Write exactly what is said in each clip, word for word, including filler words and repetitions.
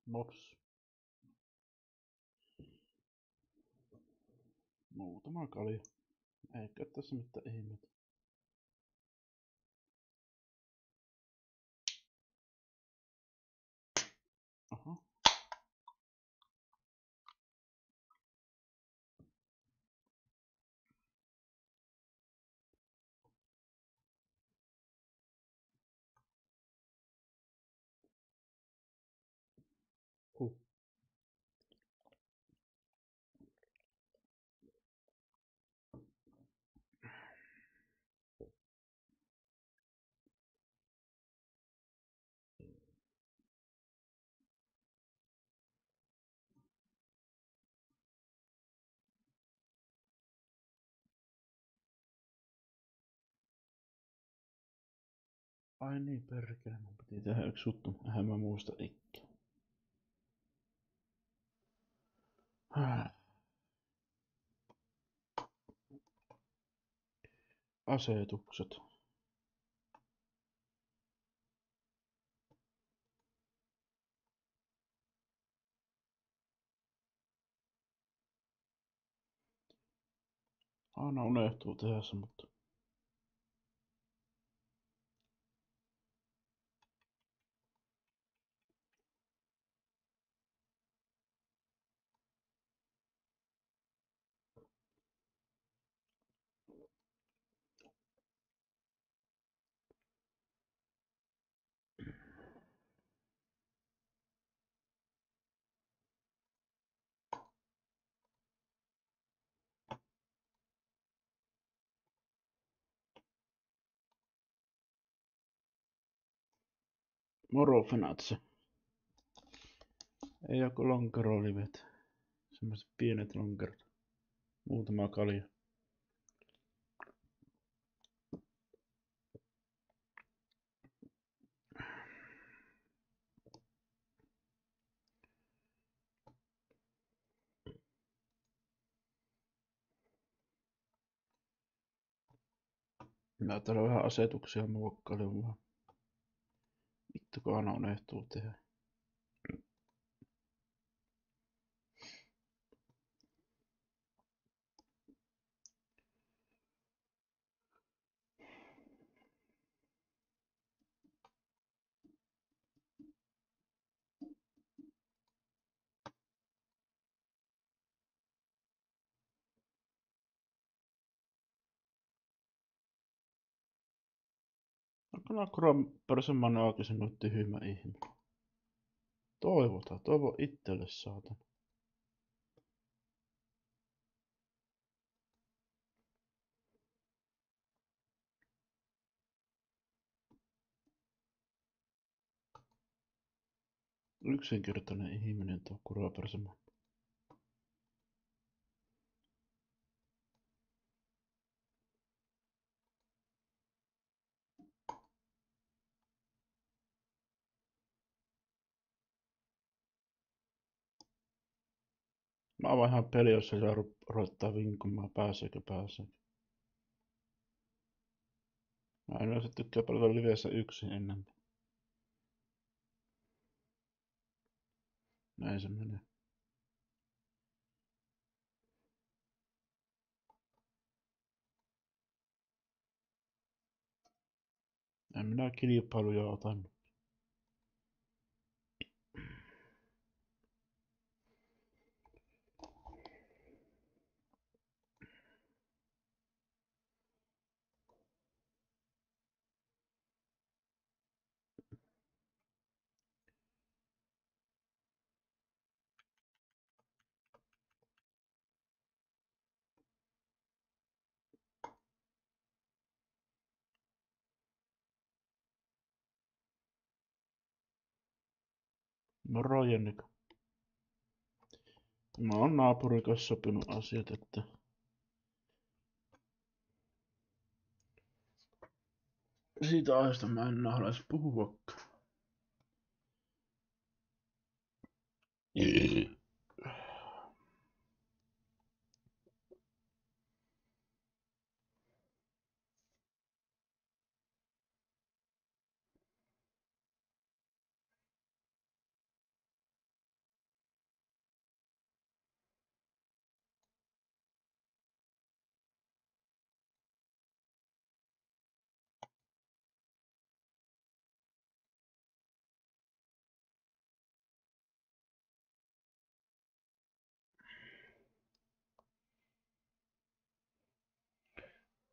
Mops. Muutama kalja. Eikä tässä mitään ihmettä. Aha. Huh. Ai niin, perkele, mun piti tehdä yksi juttu. Eihän mä muista ikään. Asetukset. Aina unohtuu tehdä se, mutta... Moro Fenatse. Ei joku lonkerolivet. Semmoiset pienet lonkerot. Muutama kalja. Mä täällä vähän asetuksia muokkailen vaan. Vittu kun aina unohtuu tehdä. Alkaa kuraa persemman aukisin on tyhmä ihme. Toivota, toivo itselle saatan. Yksinkertainen ihminen tuo kuraa persemman. Mä avaan ihan peli, jos se ruvettaa vinkumaan, pääseekö pääseekö. Mä en yleensä tykkää pelata livessä yksin ennen. Näin se menee. En minä kilpailuja otan. Moro Jennika. Mä oon naapurin kanssa sopinut asiat, että siitä aiheesta mä en haluaisi puhuakaan.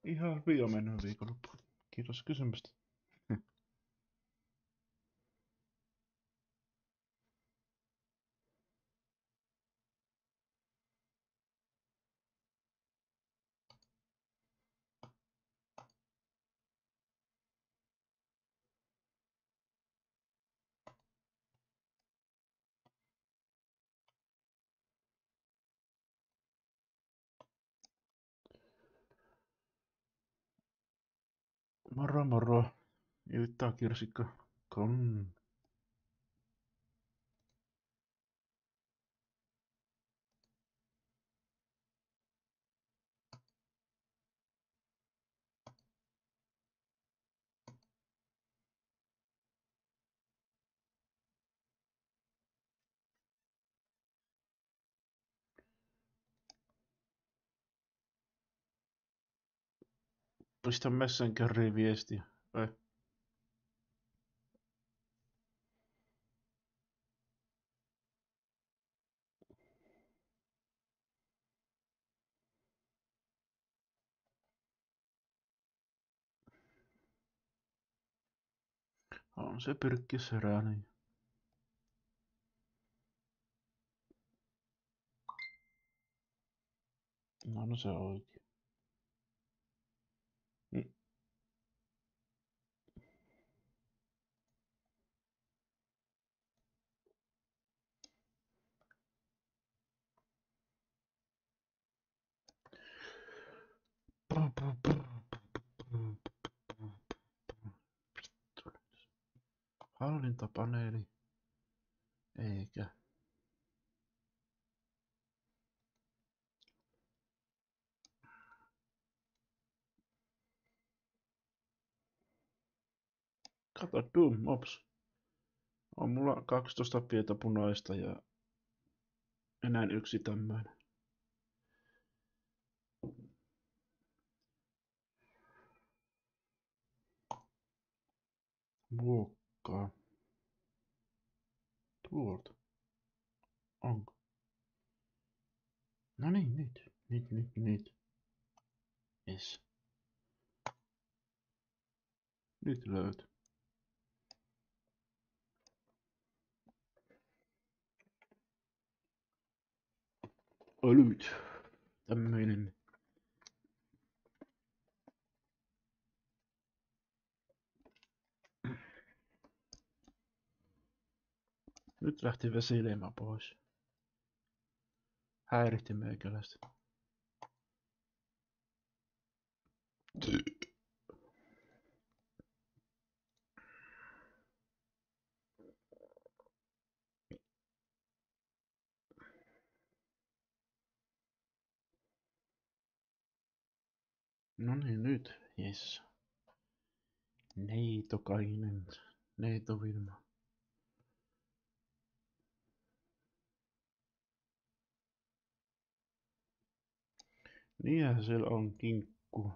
Ihan hyvin on mennyt viikonloppu. Kiitos kysymästä. Moro moro. Iltaa kirsikka. Kon. Pistä Messengeriin viestiä. Ei. On se pyrkkisörääni. No, no se oikein. Mm. Hallintapaneeli. Eikä. Kato, Doom Mobs. On mulla kaksitoista pientä punaista ja enää yksi tämmöinen. Muokkaa. Tuolta. Onko? No niin, nyt. Nyt, nyt, nyt. Yes. Nyt löytyy. Olyt. Tämmöinen. Nyt lähti vesileima pois. Häiritti meikäläistä. No niin, nyt. Yes. Neitokainen. Neito Vilma. Niinhän siellä on kinkku.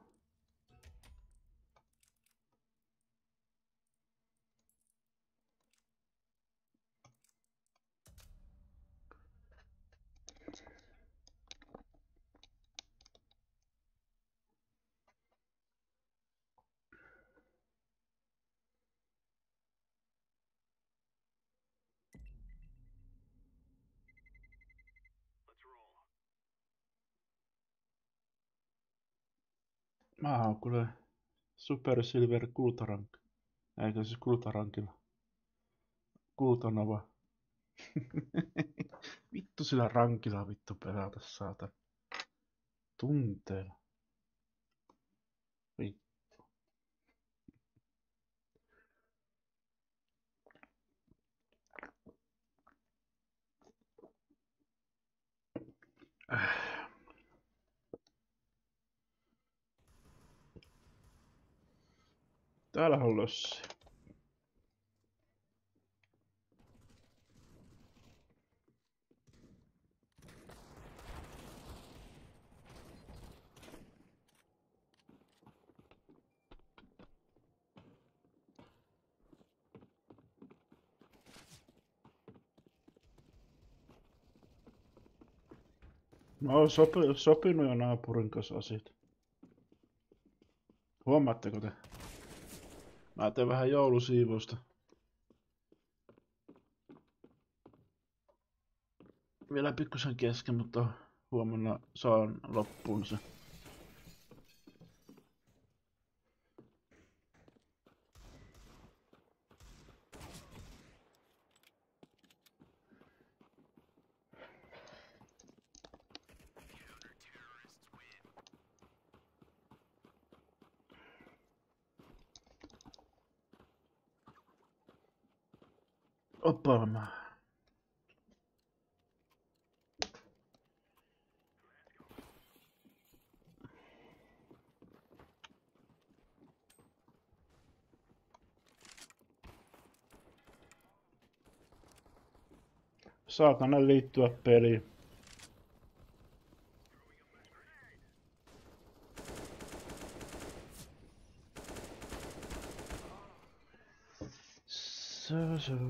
Mä oon kuule Super Silver kultarank. Eikö siis kultarankilla? Kultanova. Vittu sillä rankilla vittu pelata saatan. Tunteella. Vittu. Äh. Täällä on lössi. Mä oon sopi, sopinut jo naapurin kanssa asiat. Huomaatteko te? Mä teen vähän joulusiivousta. Vielä pikkusen kesken, mutta huomenna saan loppuun se. Oppa. Saatana liittyä peliin. Se, se.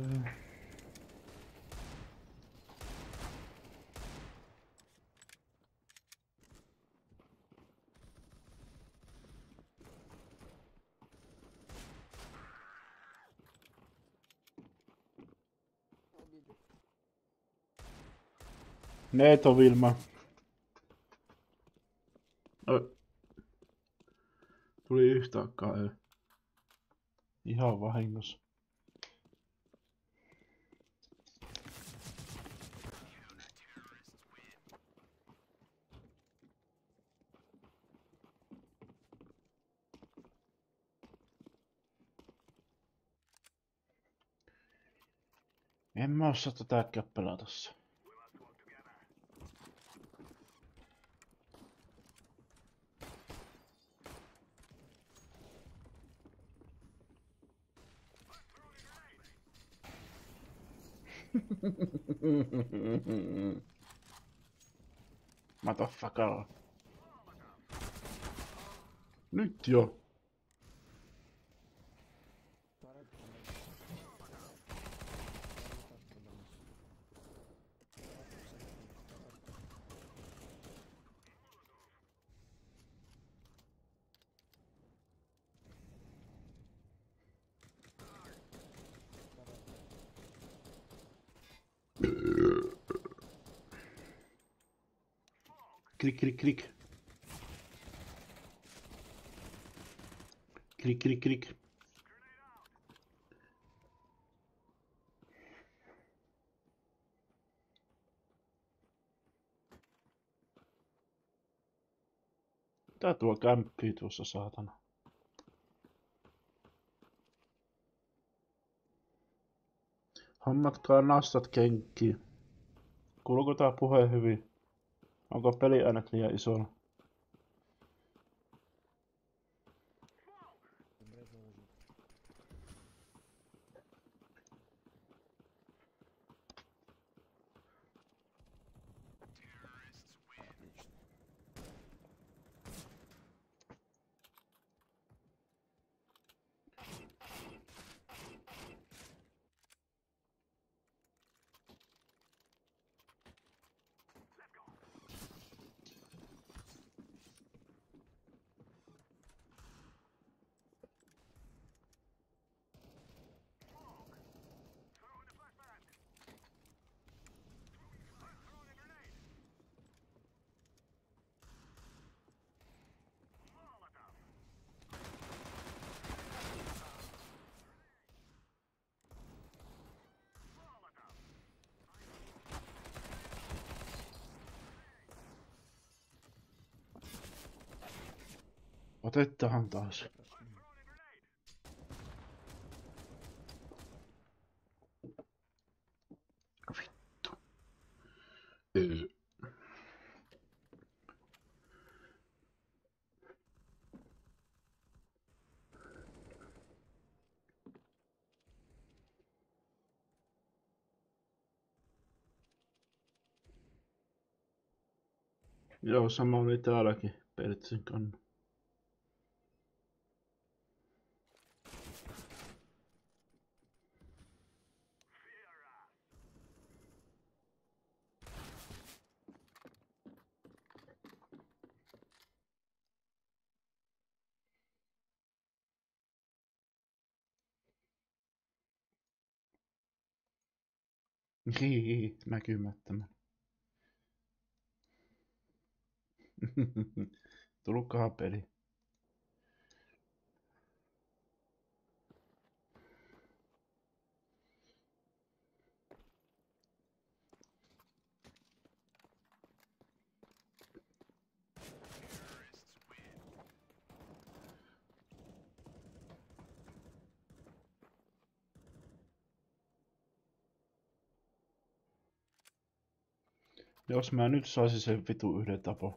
Neeto Vilma. No. Tuli yhtä aikaa ei. Ihan vahingossa. En mä osaa tätäkään pelata se. Motherfucker. Nyt jo. Klik, klik, klik. Klik, klik, klik. Tää tuo kämppii tuossa saatana. Hommatkaa nastat kenkkiin. Kuuluuko tää puhe hyvin? Onko peliäänet liian isona? Otettahan taas. Vittu. Ei. Joo, sama oli täälläkin Peltsin kanssa. Hihi, näkymättömän. Tulkaa peli. Jos mä nyt saisin sen vitu yhden tapon.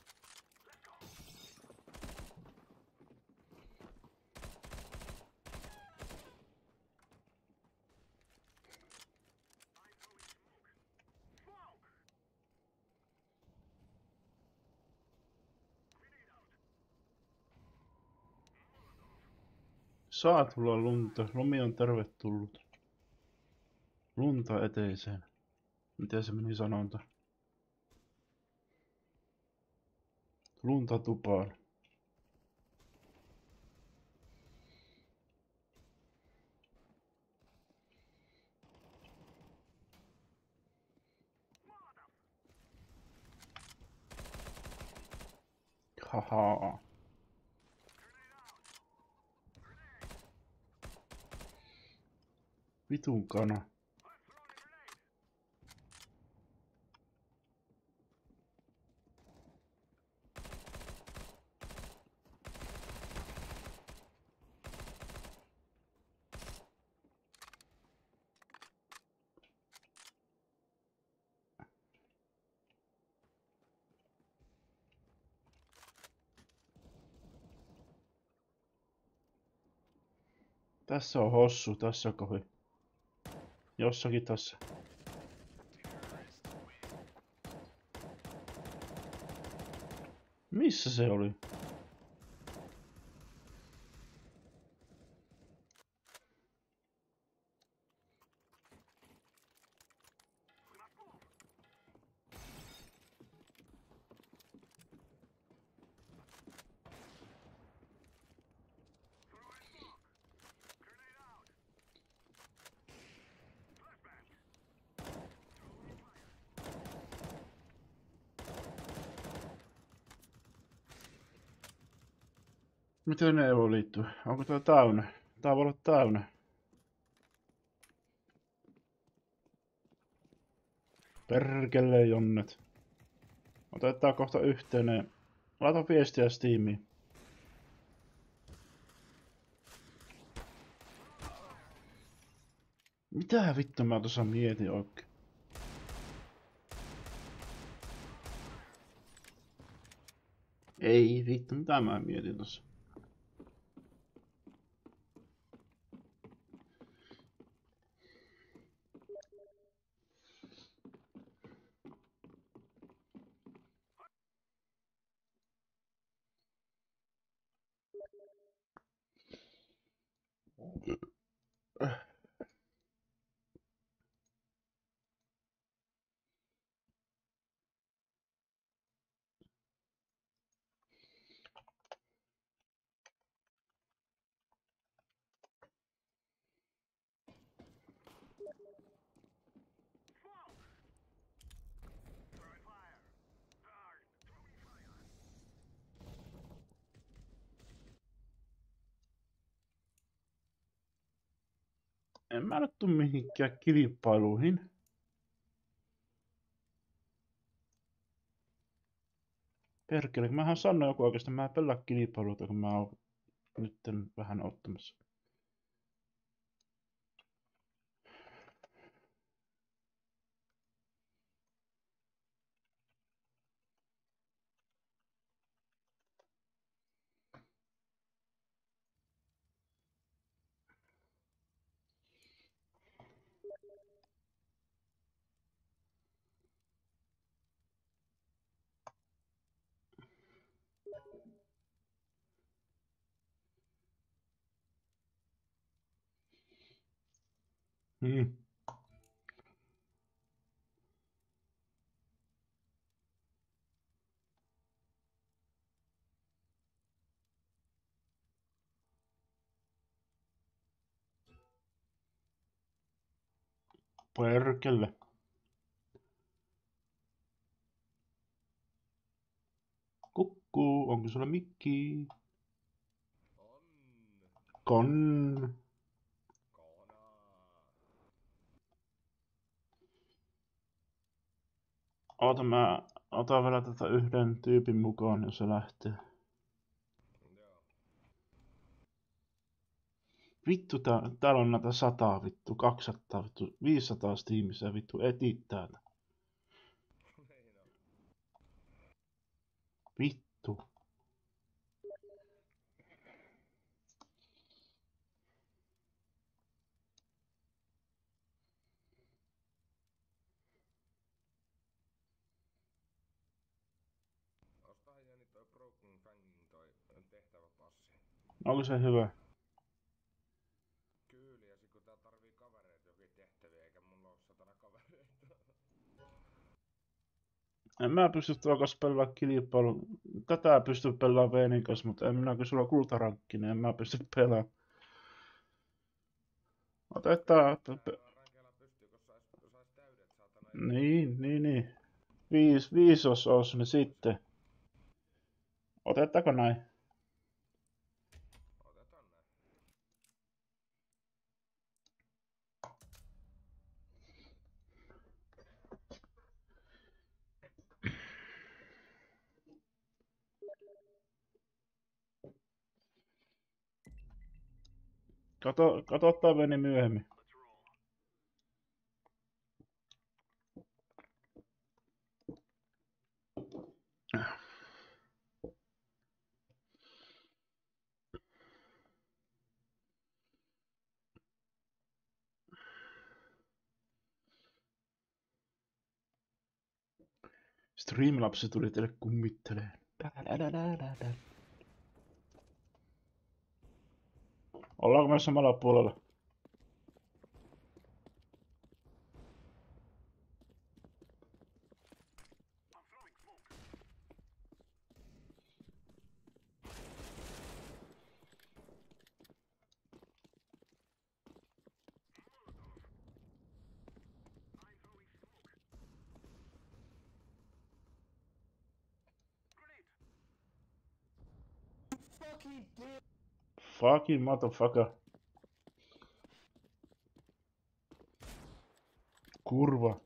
Saa tulla lunta. Lumi on tervetullut. Lunta eteiseen. Miten se meni sanonta? Lunta tupaan. Haha. Vitun kana. Tässä on hossu, tässä kohi. Jossakin tässä. Missä se oli? Miten ne voi liittyä? Onko tää täynnä? Tää voi olla täynnä. Perkele jonnet. Otetaan kohta yhteinen. Laita viestiä Steamiin. Mitä vittu mä tuossa mietin oikein? Ei vittu, mitä mä mietin tossa? En mä nyt tuu mihinkään kilpailuihin. Perkele, mähän sanoin joku oikeastaan, mä en pelaa kilpailuita, kun mä oon nyt vähän ottamassa. Hmm. Perkele. Mikku, onko sulla mikki? On. Kon. Kona. Oota, mä otan vielä tätä yhden tyypin mukaan, jos se lähtee. Joo. Vittu, tää, täällä on näitä sataa, vittu, kaksisataa, vittu, viisisataa ihmisiä, vittu, etit täältä. Niin on. Vittu. Ostahan Jani toi Broken Fangin toi tehtäväpassi. Onko se hyvä? Kyllä, ja sit kun tää tarvii kavereita jokin tehtäviä, eikä mulla oo satana kavereita. En mä pysty tuolla kanssa pelaa kilpailu. Tätä pysty pelaamaan Veenin kanssa, mutta en minä, kun sulla on kultarankkinen, en mä pysty pelaamaan. Otetaan. Rankeella pystyy, kun sais, sais täydet saatana. Niin, niin, niin. Viis, viis os os, niin sitten. Otetaanko näin? Otetaan näin. Kato, katsotaan Veeni myöhemmin. Streamlapsi tuli teille kummittelee. Ollaanko me samalla puolella? Fucking motherfucker. Kurva.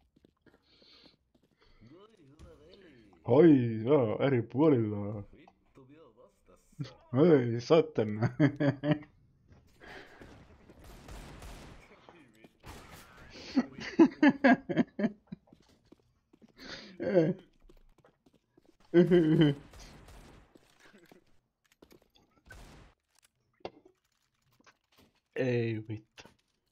Hoi, joo, eri puolilla. Vittu vielä vastassa. Hei, satten. Ei vittu.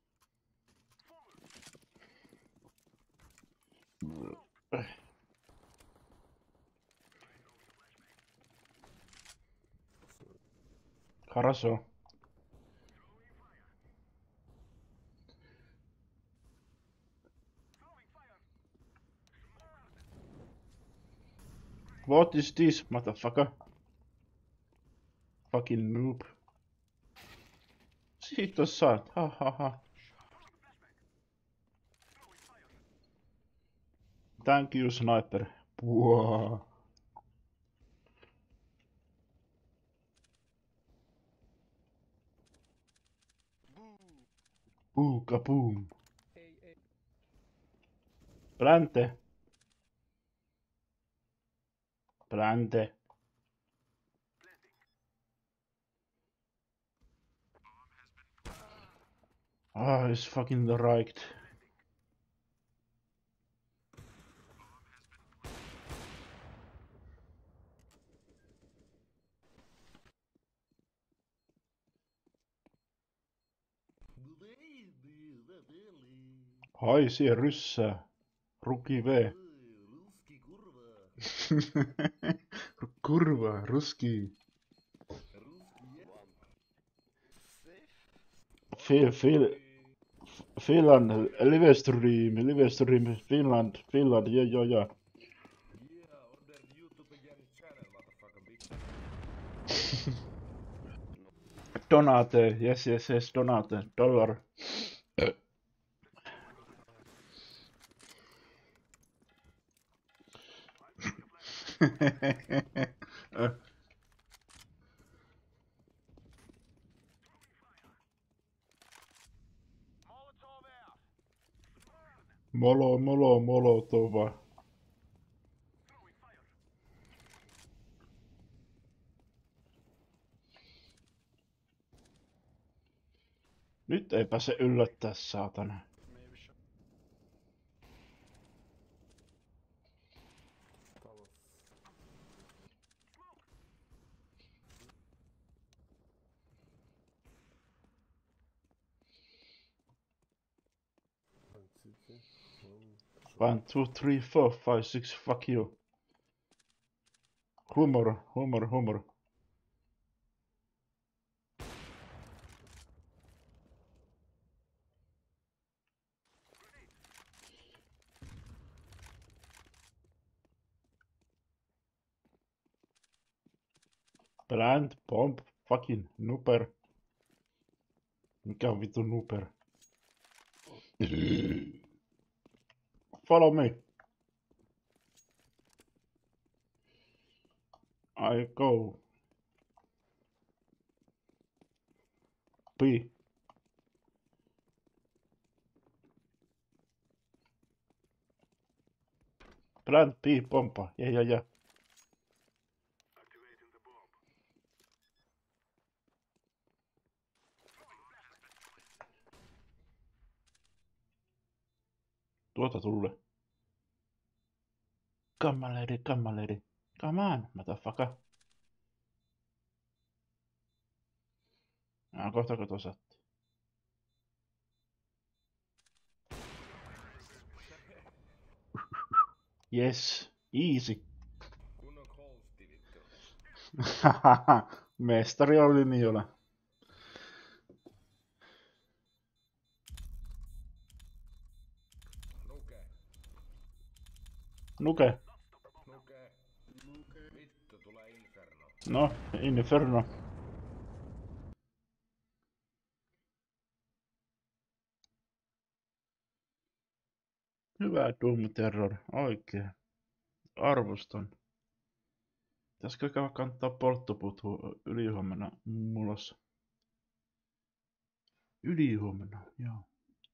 Хорошо. What is this, motherfucker? Fucking noob. Siitä saat, ha ha ha. Thank you, sniper. Puaa. Buu, kaboom. Ei, ei. Plante. Plante. Ah, it's fucking the right. Hai siihen ryssää. Ruki V. Ruski kurva. Kurva, ruski. Ruski Fil, fil, Finland, livestream, livestream, Finland, Finland, ja, ja, ja. Yeah, on the YouTube Jani channel, motherfucker, bitch. Donate, yes, yes, yes, donate, dollar. Äh. Molo, molo, molotova. Nyt ei pääse yllättää, saatana. One, two, three, four, five, six, fuck you. Humor, humor, humor. Plant, bomb, fucking nuper. Mikä on vittu nuper? Follow me. I go. B. Plant B, pompa. Ja, ja, ja. Tuota tulle. Come on, lady, come on, lady. Come on, motherfucker. Ah, kohta kun tuossa. Yes, easy. Kunnon holsti vittu. Mestari on linjoilla. Nuke. Nuke. Nuke. Vittu, tulee Inferno. No, Inferno. Hyvä Doom Terror, oikein. Arvostan. Pitäisikö käydä kantaa polttopuut ylihuomenna mulossa? Ylihuomenna, joo.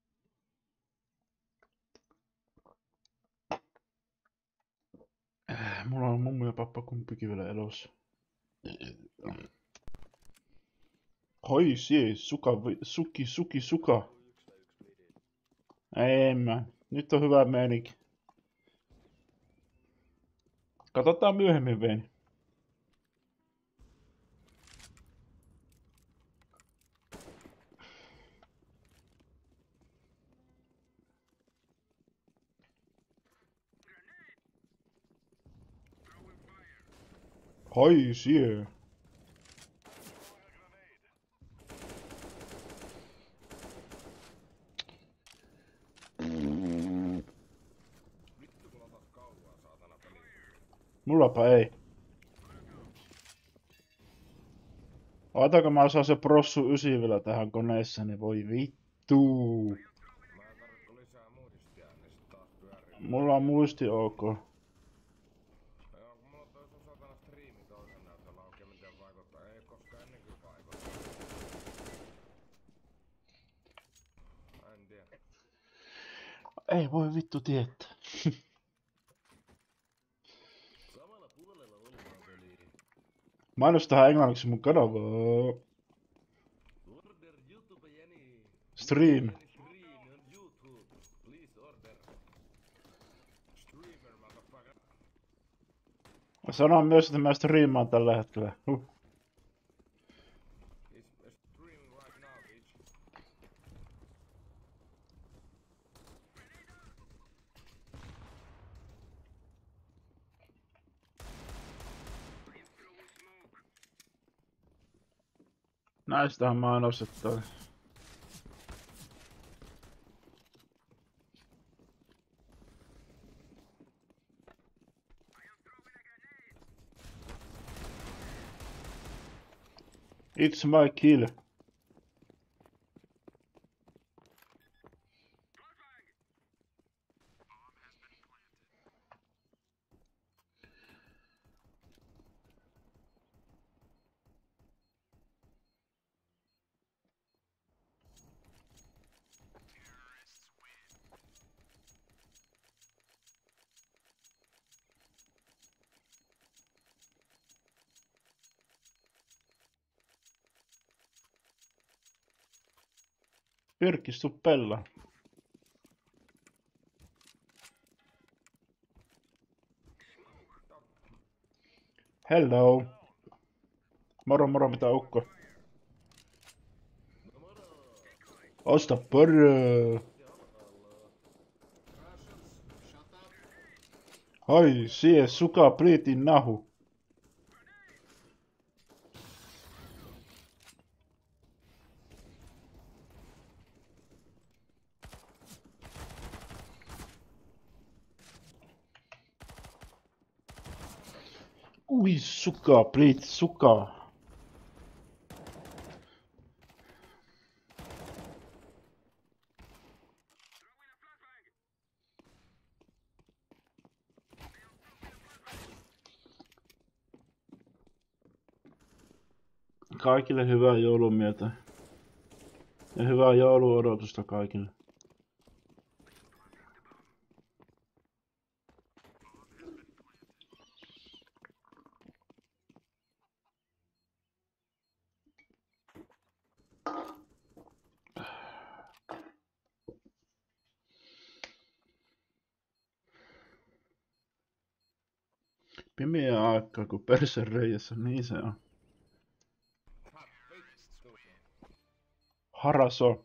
Äh, mulla on mummu ja pappa kumpikin vielä elossa. Hoi sie, suka, suki, suki, suka. Ei mä. Nyt on hyvä meininki. Katsotaan myöhemmin, Veini. Hoi sie. Vittu kun otat kauaa saatana peliä. Mullapa ei. Otako mä osaan se prossu ysi vielä tähän koneessani, voi vittu. Mä en tarvitse lisää muistia, niin sit taas pyörii. Mulla on muisti ok. Joo, kun mulla on toi sun satana striimi toisen näytöllä auki, miten vaikuttaa. Ei koskaan ennen kyllä vaikuttaa. Mä en tiedä. Ei voi vittu tietää. Samalla puolella olevaa peliä. Mainostahan englanniksi mun kanavaa. Order YouTube Jeni. Stream. Jeni stream on YouTube. Please order. Streamer motherfucker. Sanon myös, että mä striimaan tällä hetkellä. Huh. Is streaming right now, bitch. Näistähän mainokset toi. It's my kill. Pyrkistu pella. Hello. Moro moro, mitä ukko? Osta pörrö. Hai, sie suka pliitin nahu. Ui, suka, pliit, suka. Kaikille hyvää joulumietä. Ja hyvää jouluodotusta kaikille. Pimeä aikaa kuin persen reijässä, niin se on. Haraso.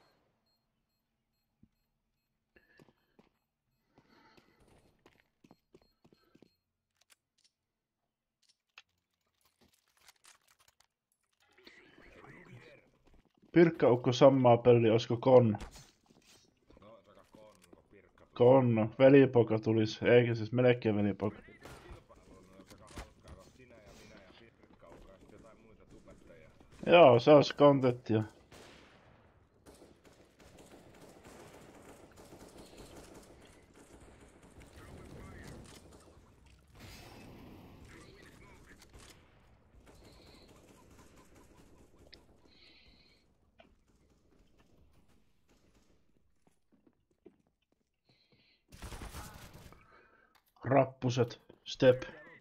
Pirkkaukko sammaa peli, olisiko Konna? No, saka Konno, Pirkka. Konna, velipoika tulis, eikä siis melkein velipoika. Kilpailuun on saka hauskaa, kun sinä ja minä ja Pirkka on ja sitten jotain muita tubettajia. Joo, se olisi kontenttia. Rappuset, step.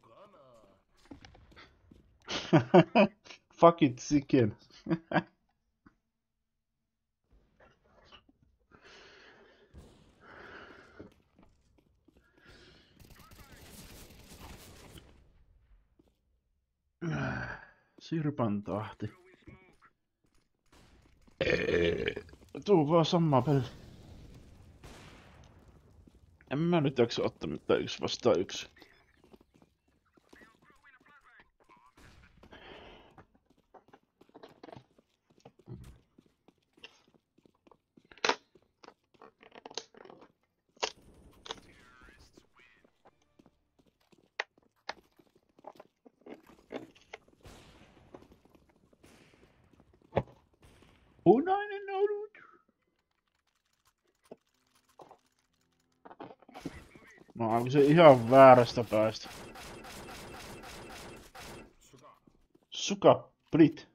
Fuck it, chicken. Sirpan tahti. Tuu vaan samaa peli. En mä nyt jaksa ottaa mitään yksi vastaan yksi. Punainen ollut. No onko se ihan väärästä päästä? Suka. Suka, plit.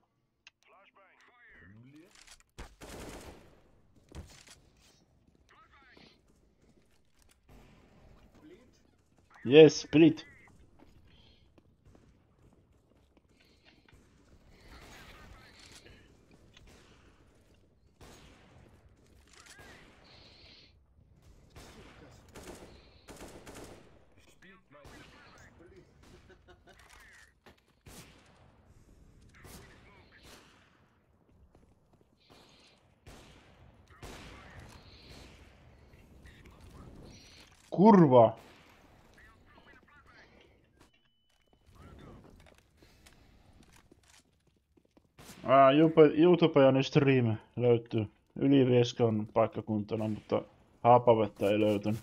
Yes, split. Kurva. Aa, YouTubeani stream löytyy Ylivieskan paikkakuntana, mutta Haapavettä ei löytynyt.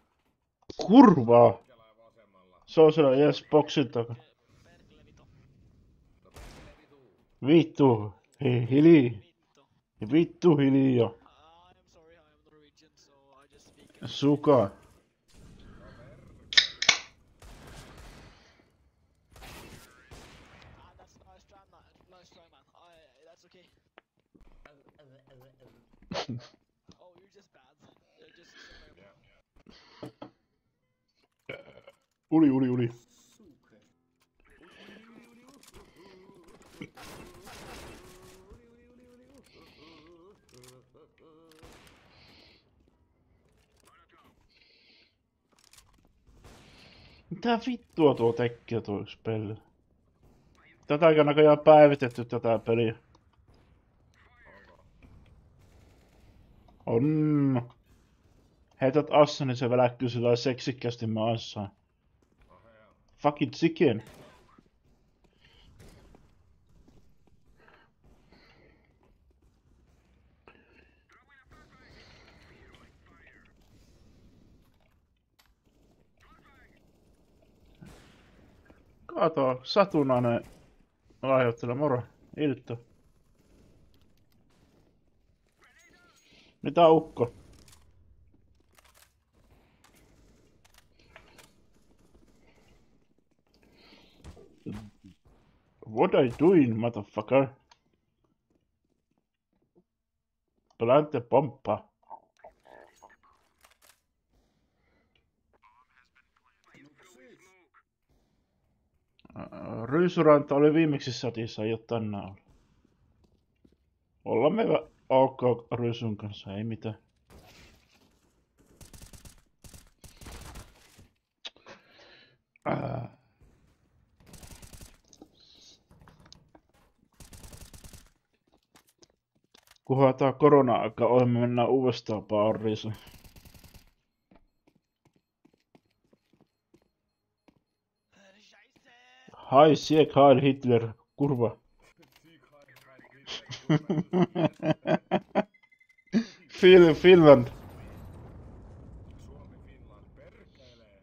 Kurva! Se on siellä edes boksin takana. Vittu. Hi- Hili. Vittu. Vittu hiljaa. I am sorry, I am Norwegian, so I just speak. uh, Suka. No perkele. Ah, that's nice try, man. Nice try, man. I, that's okay. Oh, you're just bad. You're just so Yeah. Uli, uli, uli. Suke. Mitä vittua tuo tekee tuo spelli? Tätäkin on näköjään päivitetty tätä peliä. Onko? On. Heität assa, niin se väläkkyy sillä seksikkäästi maassa. Aha joo. Fucking chicken. Kato, satunnainen aiheuttelee moro. Iltto. Mitä ukko? What are you doing, motherfucker? Plante pompa. Ryysuranta oli viimeksi satissa, ei oo tänään ollut. Ollaan me ok Ryysyn kanssa, ei mitään. Äh. Kunhan tää korona-aika ohi, me mennään uudestaan baariin. Scheisse! Hai, Sieg Heil Hitler, kurva. Fil Finland. Suomi, Finland, perkele.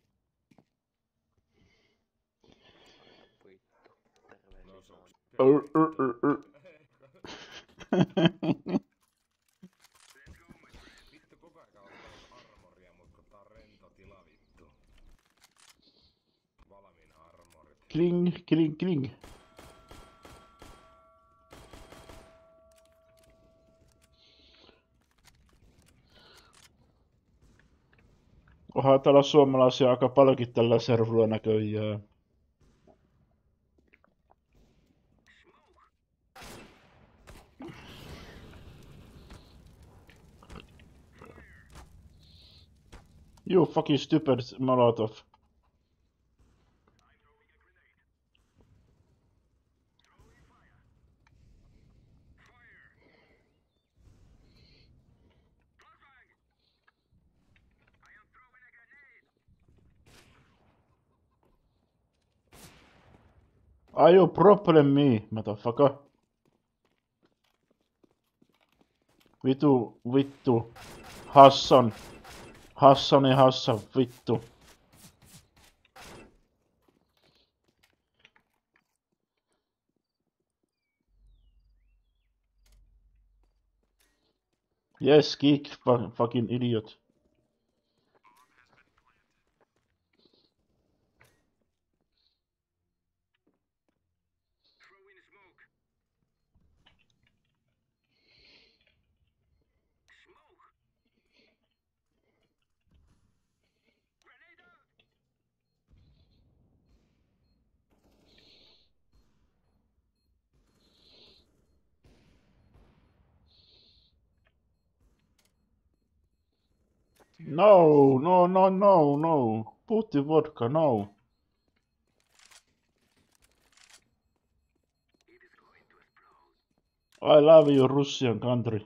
Vittu. No Terveisiä se on vaan. Ur, ur, ur, ur. Vittu koko ajan ottaa armoria, mut kun tää on rento tila vittu. Valmiina armorit. Kling, kling, kling. Onhan täällä suomalaisia aika paljonkin tällä servulla näköjään. You fucking stupid Molotov. Are you problem me, motherfucker? Vitu, vittu. Hassan. Hassani Hassan, vittu. Yes, geek, fu fucking idiot. No, no, no, no, no. Put the vodka, no. I love you, Russian country.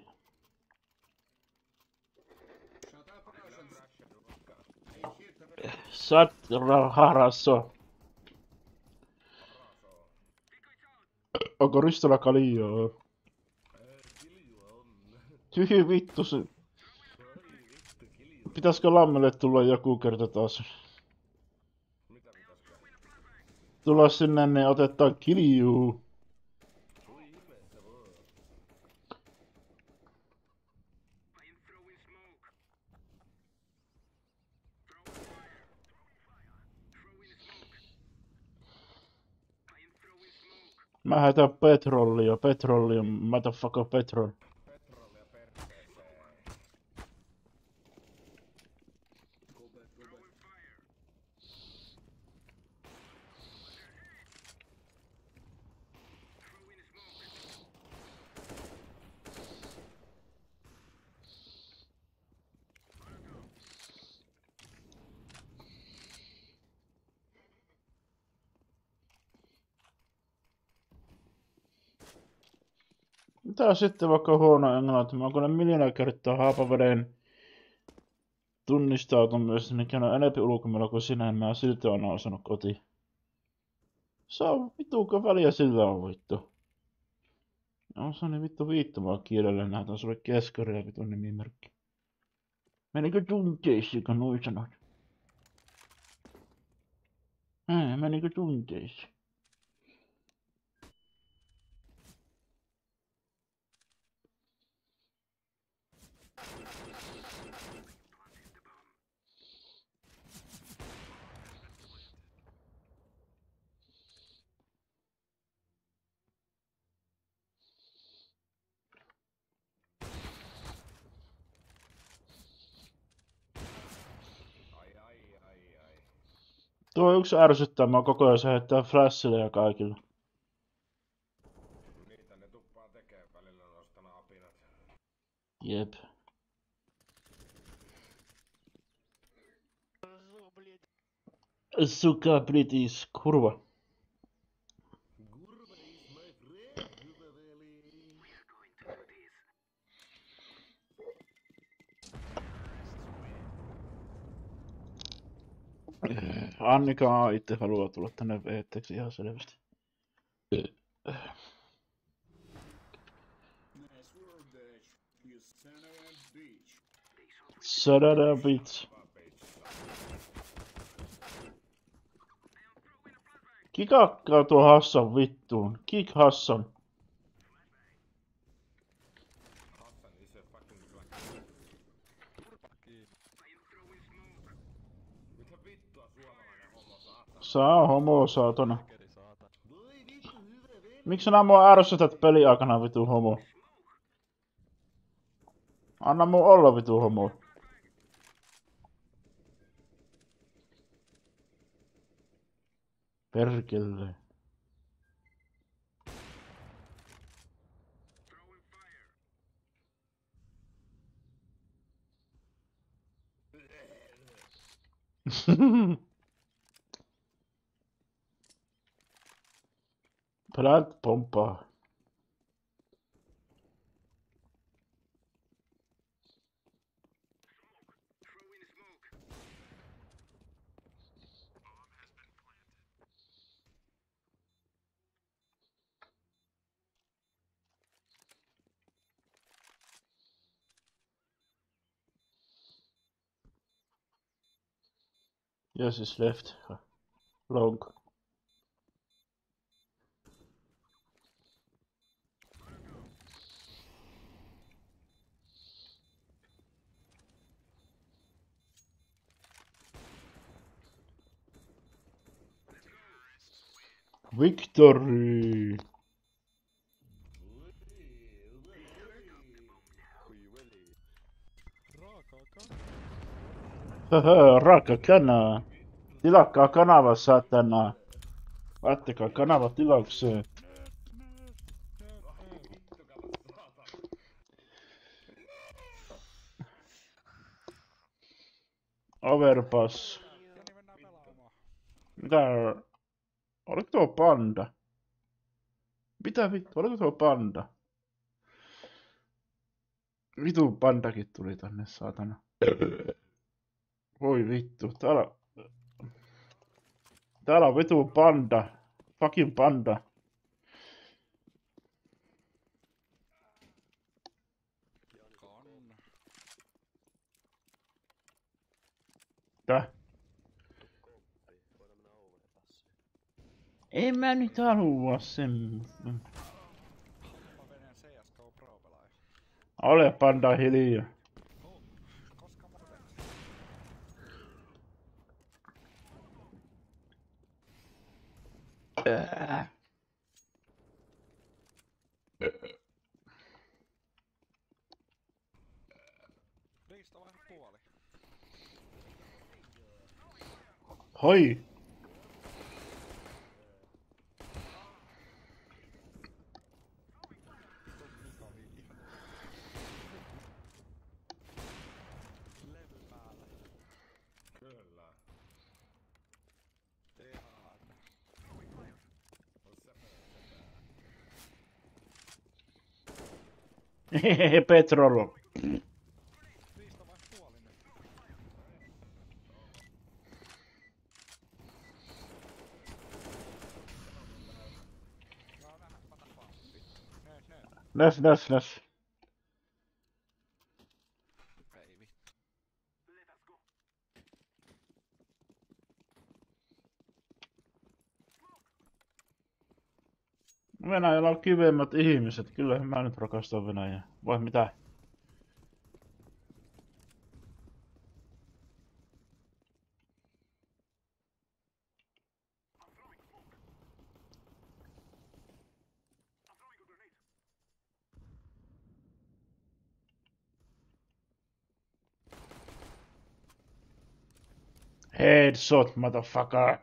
Shut up, Russians. I hate the Shut harasso. Raso. Onko Ristola kaljaa? Ei, kilju on. Tyhjä vittu se. Oi vittu, kilju. Pitäisikö Lammelle tulla joku kerta taas? Mitä pitäisikö? Tulla sinne, niin otetaan kiljuu. Mä hätän petrollia, petrollia, motherfucker petrol. Petrollia perkeeseen. Go back, go back. Mitä sitten vaikka huono englanti? Mä oon kun ne miljoona kertaa Haapaveden tunnistautumista, niin käyn enempi ulkomailla kuin sinä, en mä silti aina osannut kotiin. Se on vituuko väliä sillä on vittu. On se niin vittu viittomaa kielellä, näytän sulle keskaria vitun nimimerkki. Menikö tunteisiin, kun noin sanot? Ää, menikö tunteisiin? Ai ai ai ai. Tuo yksi ärsyttää mua koko ajan, se heittää flashille ja kaikilla. Niitä ne tuppaa tekee välillä noista apinat. Jep. Suka britis, kurva. Gurva is my friend, hyvä veli. Annika itse haluaa tulla tänne veetteeksi ihan selvästi. Nice work, Dash. You son of a bitch. Sadada bitch. Kikakkaa tuo Hassan vittuun. Kick Hassan. Hassan is a fucking black. Mitä vittua suomalainen homo saatana? Saa homo saatana. Voi vittu hyvä veli. Miksi sä mua ärsytät peliaikana vitu homo? Anna mun olla vitu homo. Perkele. Plant pomppaa. Yes, is left. Long. Victory! Haha, raaka kana. Tilakkaa kanava satana. Laittakaa kanava tilaukseen. Overpass. Mitä? Oliko tuo panda? Mitä vittu? Oliko tuo panda? Vitun pandakin tuli tänne, saatana. Voi vittu, täällä... Täällä on vitun panda. Fucking panda. Täh? En mä nyt halua sen. Mä C S G O Pro-pelaaja. Ole panda hiljaa. Koska muuten? Äh. Riista vaihda puoli. Hoi! Mika viiha. Levy päällä. Kyllä. Ihan. On se Hehehe, Petrol. Riista vaihda puoli nyt. Joo, nähdä, pata vaan. Vittu. Nöös, nöös. Läs, läs, läs. Ei vittu. Venäjällä on kivemmät ihmiset. Kyllähän mä nyt rakastan Venäjää. Vai mitä? Headshot, motherfucker.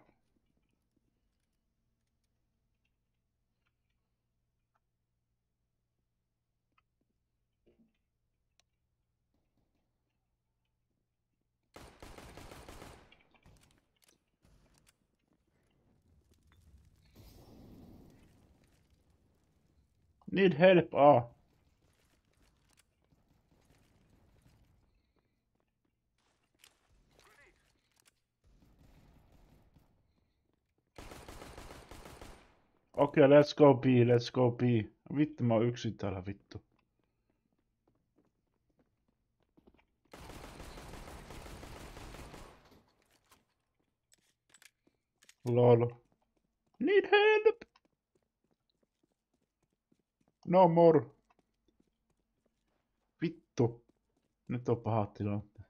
Need help, ah. Okei, okay, let's go B, let's go B. Vittu, mä oon yksin täällä, vittu. Lol. Need help! No more. Vittu. Nyt on pahat tilanteet.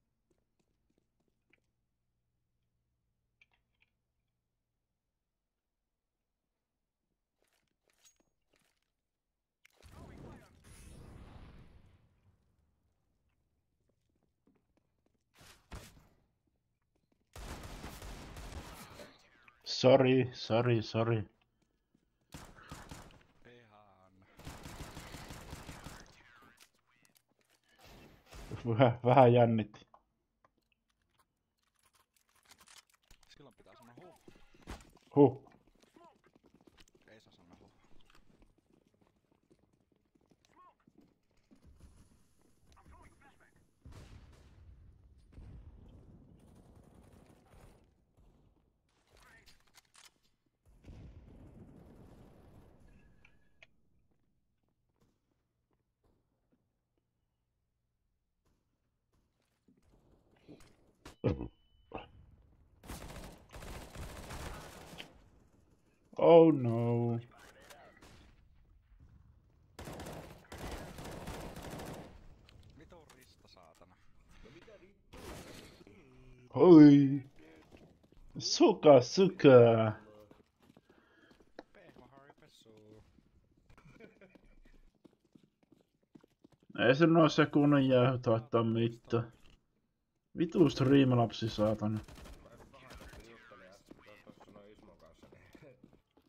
Sorry, sorry, sorry. Ihan. Vähän, vähän jännitti. Silloin pitää sanoa huh. Huh. Ei saa sanoa huh. Oh no. Vitun rista saatana. Oi. Suka, suka. Pehmo harpesuu. Ei se noin sekunnin jäähy taittaa mitään. Vitu striimalapsi, saatana. Mä et pahasti juttelin äsken tuossa sanoi Ismon kanssa, niin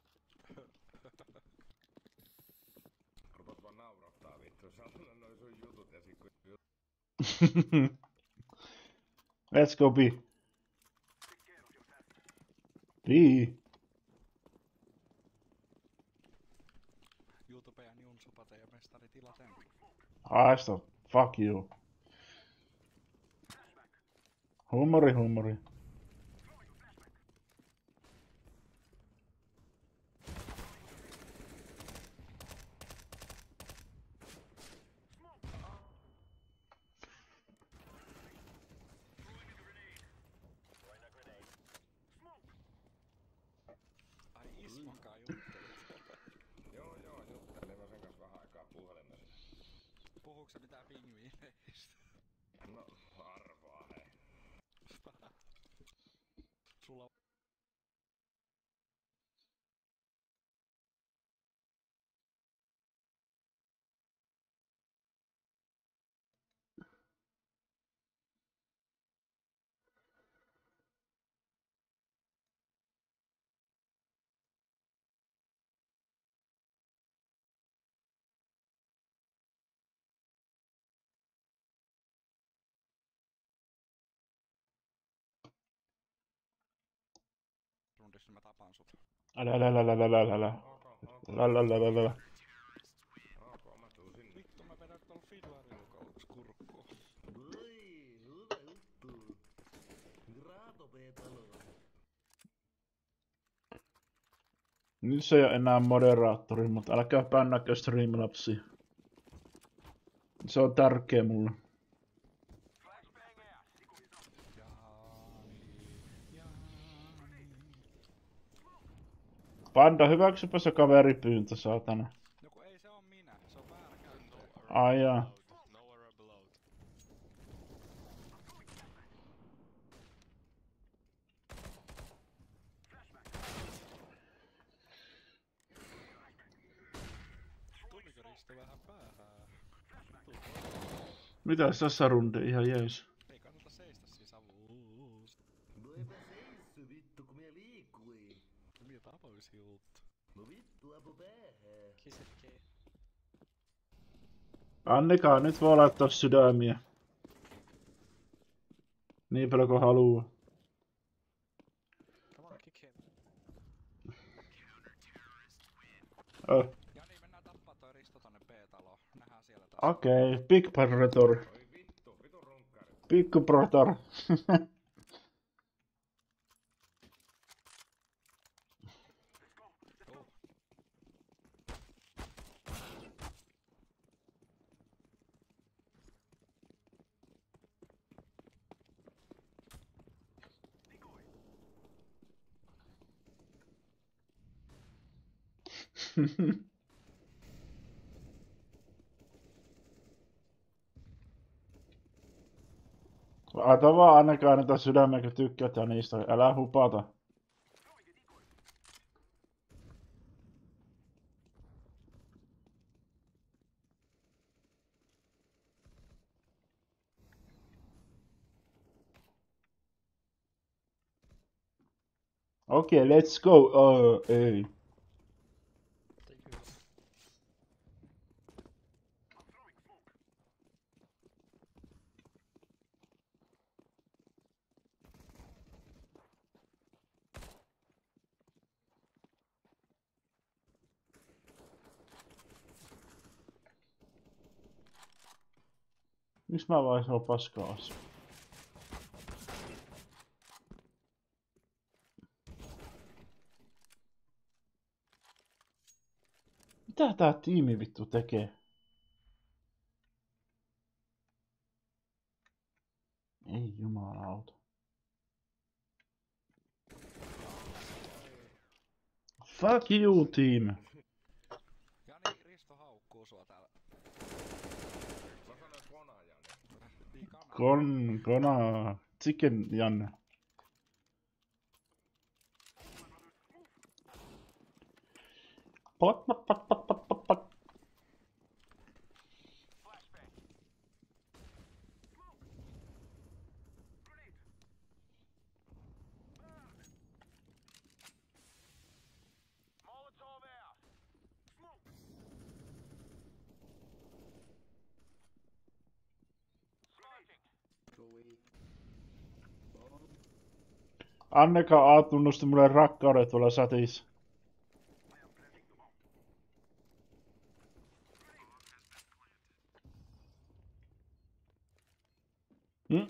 rupat vaan naurattaa vittu. Saatana noin sun jutut ja sit kun jut... Let's go B. B. YouTube ja Niunsupate ja mestari tilaten. Haista. Fuck you. Huumori, huumori. Ai Ismonkaan juttelit. Joo joo, juttelin mä sen kanssa vähän aikaa puhelimessa. Puhuuko se mitään pingviineistä? No, arvaa hei. Sulla niin mä tapan sut. Älä, älä, älä, älä, älä, älä, älä. Ok, ok. Älä, älä, älä, älä, älä. Ok, mä tuun sinne. Vittu mä vedän tuolla fiddlerilla kaukas kurkkuun. Voi, hyvä juttu. Grato petalo. Nyt se ei ole enää moderaattori, mutta älkää pännäkö Streamlabsia. Se on tärkeä mulle. Jaani, Jaani. Panda, hyväksypä se kaveripyyntö, saatana. Joku ei se on minä, se on väärä käyttäjä. Ai jaa. Nowhere below. Tuliko Risto vähän päähän? Mitäs tässä runde ihan jees? Ei kannata seistä siis avuus. No eipä seissy vittu kun mie liikkuin. Mie tapoisi juttu. No vittu apu päähän. Kiss it, K. Annekaa, nyt voi laittaa sydämiä. Niin paljon kuin haluaa. Come on, kick him. Oh. Ja niin mennään tappaa toi Risto tonne B-taloon. Nähdään siellä taas. Okei, okay. Big Predator. Oi vittu, vitun runkkari. Pikku Predator. Oh. Laita vaan annekaa niitä sydämiä, kun tykkätään niistä. Älä hupata. Okei, okay, let's go. Oh, ei. Miks mä vaan sanoo paskaa asia? Mitä tää tiimi vittu tekee? Ei jumalauta. Fuck you, team. Ja niin Risto haukkuu sua täällä. Mä sanoin konaa, Jani. Niin kana. Kon, kona, chicken Janne. Pat, pat, pat, pat, pat, pat, pat. Joey. Annekaa A-tunnusti mulle rakkaudet tuolla chatissa. Hmm?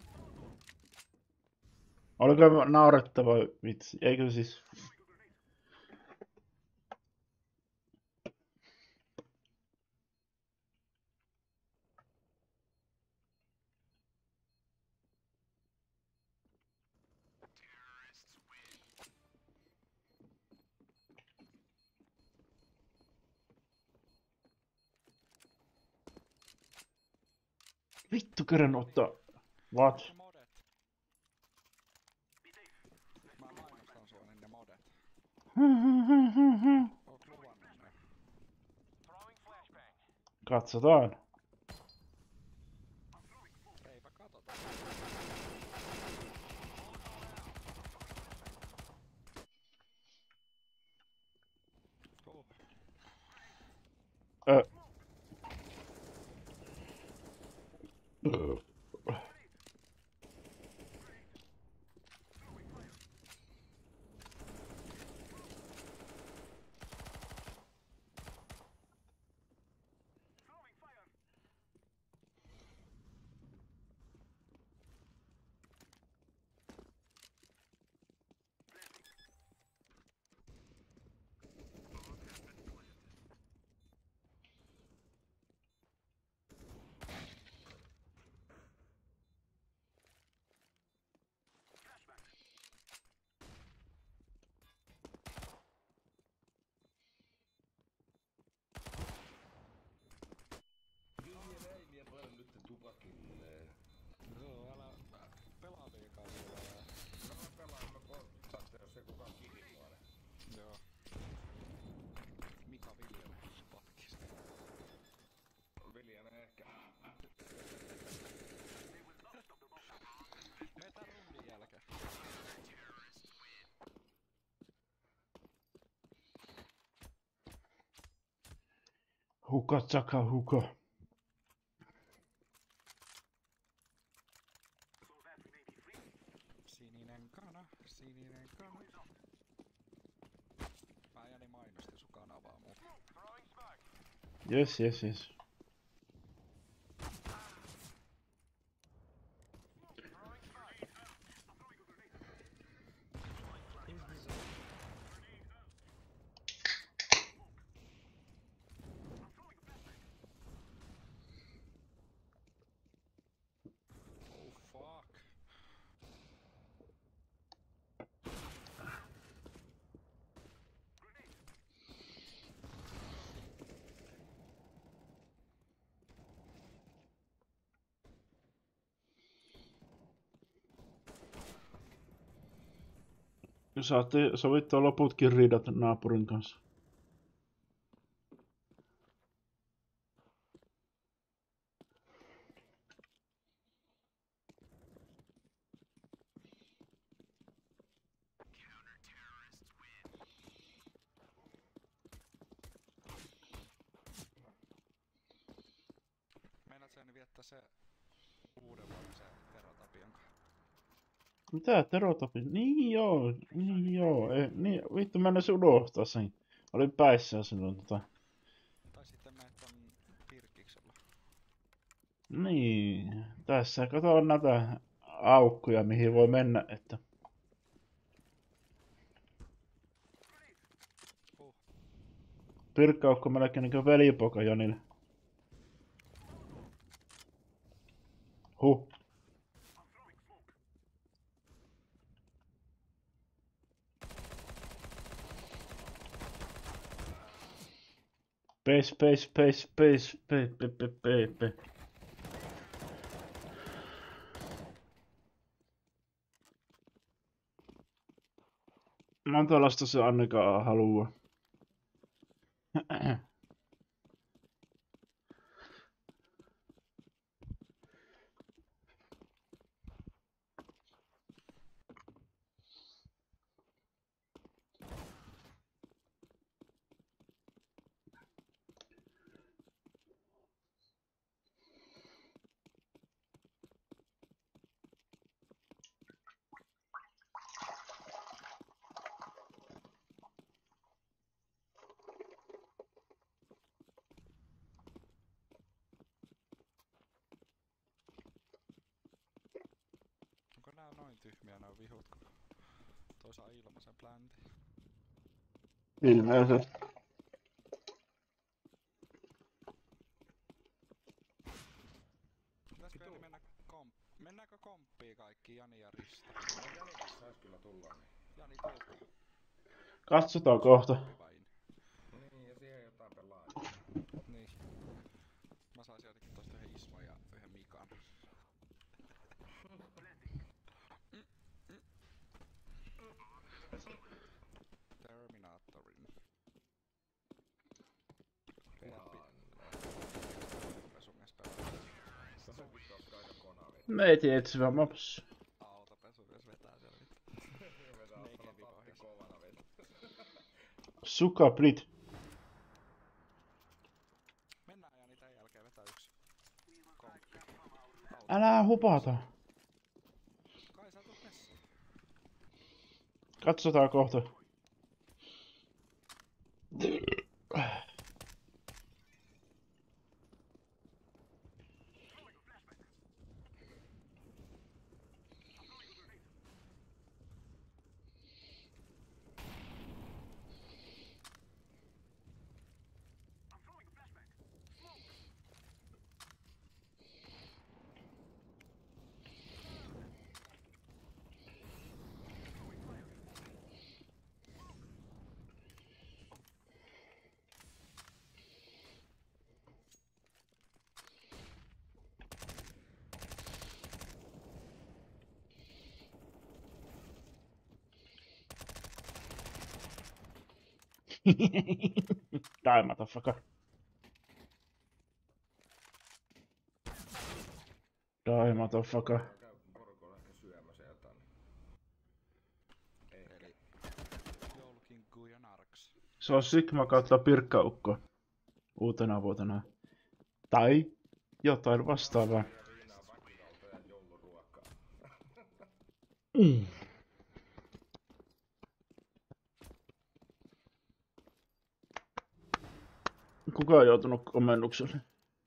Oliko naurettava vitsi? Eikö siis? Vittu kerran ottaa. What? Ne modet. Mä mainostan sua niin ne modet. Oot luvannut ne. Katsotaan. Eipä katota. Oh. Ö. Huka tsaka huka. Sininen kana, sininen kana. Päijäni mainosti sun kanavaa muuten. Yes, yes, yes. Oh fuck. Saatte sovittaa loputkin riidat naapurin kanssa. Meinaat sen viettää se uuden vuoden se Teratapian kanssa? Mitä Terotopi? Niin joo, niin joo. Ei, niin, vittu mä se unohtaa sen. Olin päissään silloin tota. Tai sitten meet ton Pirkiksellä. Niin, tässä kato näitä aukkoja mihin voi mennä, että Huh. Pirkkaukko melkein niinku velipoika Jonille. Huh. Space, space, space, space, space, pe, pe, pe, pe. Montalasta se Annika haluaa. Onko nää noin tyhmiä nää vihut, kun toi saa ilmaisen pläntin? Ilmeisesti. Pitäisikö Jani mennä komp... Mennäänkö komppii kaikki, Jani ja Risto? No Janikin sais kyllä tulla niin. Jani tulkaa. Katsotaan kohta. Vain. Niin ja siihen jotain pelaajia. Niin. Mä saisin ainakin tosta yhden Ismo ja yhden Mikan. Terminatorin. Pesumies pelaa. Vähän vittu ootko aika konavi. Meitä etsivä maps. Autopesumies vetää siellä vittu. Vetää Neike ottanut vipa tappi ohjassa. kovana vittu. Suka Brit. Mennään Jani tän jälkeen vetää yksi. Komppi. Älä hupata. Kai sä tulet messiin. Katsotaan kohta. Die, motherfucker. Die, motherfucker. Käy porukolla ehkä syömässä jotain. Ehkä. Eli joulukinkku ja narks. Se on Sigma kautta Pirkkaukko. uutena vuotena. Tai jotain vastaavaa. Ja viinaa, väkivaltaa ja jouluruokaa. Mm. Kuka on joutunut komennukselle?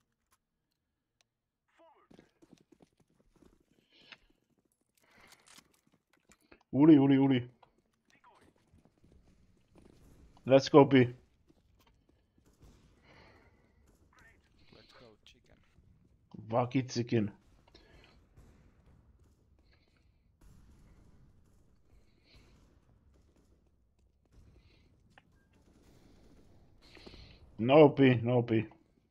Uli, uli, uli. Let's go B. Let's go chicken. Vakitsikin. No B, no B.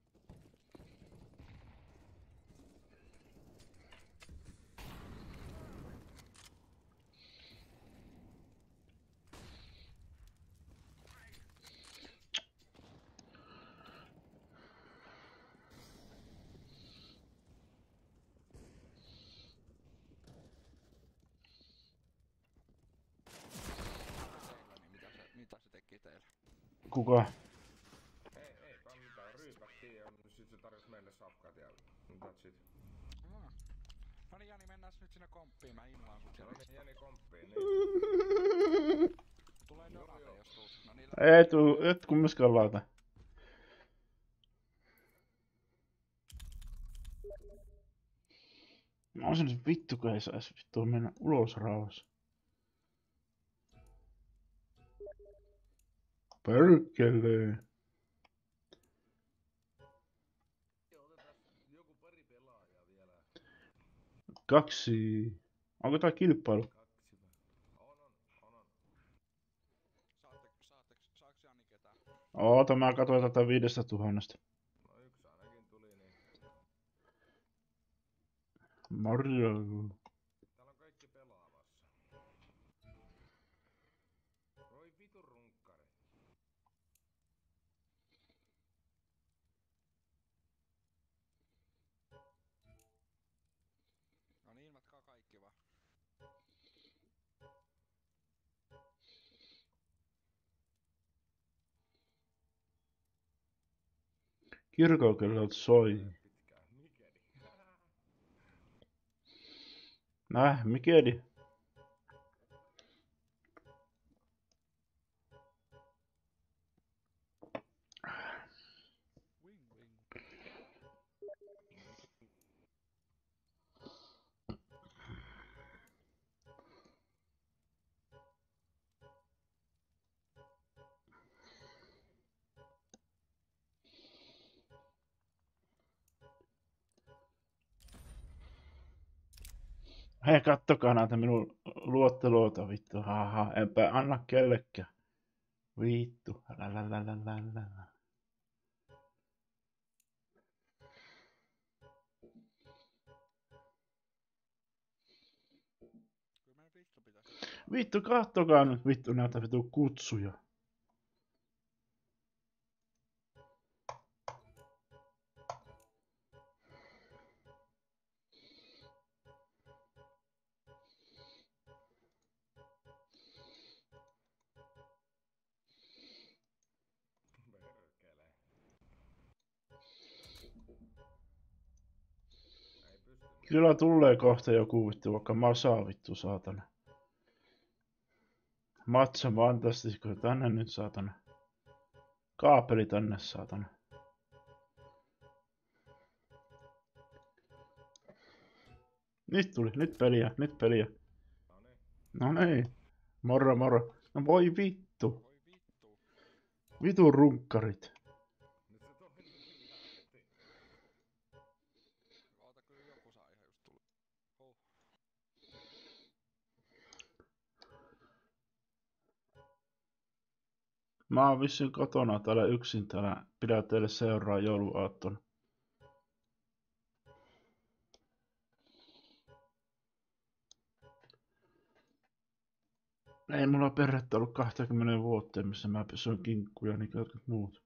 Teillä, niin mitä se, mitä se teki teille? Kuka? Ei, eipä mitään. Ryypättiin ja sit se tarjosi meille safkat ja that's it. Ah. No niin Jani, mennään nyt sinne komppiin, mä inlaan sut No Jani. niin, Jani komppiin, niin. Tulee dorate jos tuut. No niin, Ei tuu, et kummiskaan laita. Mä oon se vittu, kun ei saisi vittu mennä ulos rauhassa. Perkele. Joku pari pelaajaa vielä. Kaksi. Onko tää kilpailu? Kaksi. On, on, on, on. saatte, saatte, saaks Jani ketään? Oota, mä katsoin tätä viidestä tuhannesta. No yksi ainakin tuli, niin. Mario. Täällä on kaikki pelaamassa. Voi vitun runkkari. No niin, matkaa kaikki vaan. Kirkokellot soi. Pitkään. Mikeli. Näh, Mikeli. Wing wing. Hei, kattokaa näitä minun luotteluota, vittu. Haha, enpä anna kellekään. Vittu. Lalalalalalala. Kyllä meidän vittu pitäisi. Vittu, kattokaa nyt vittu näitä vittu kutsuja. Perkele. Ei pysty. Kyllä tulee kohta joku vittu, vaikka masaa vittu, saatana. Matsa fantastisko, tänne nyt, saatana. Kaapeli tänne, saatana. Nyt tuli, nyt peliä, nyt peliä. No niin. No niin. Moro, moro. No voi vittu. Voi vittu. Vitun runkkarit. Nyt se toinen lähti. Oota, kyllä joku saa ihan just tulla. Oh. Mä oon vissiin kotona täällä yksin täällä. Pidä teille seuraa jouluaattona. Ei mulla perhettä ollut kaksikymmentä vuotta, missä mä pysyn kinkkuja niin kuin jotkut muut.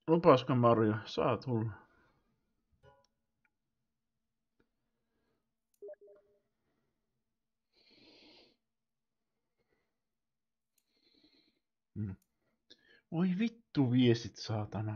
Lupasko Mario? Saa tulla. Hmm. Oi vittu viestit, saatana.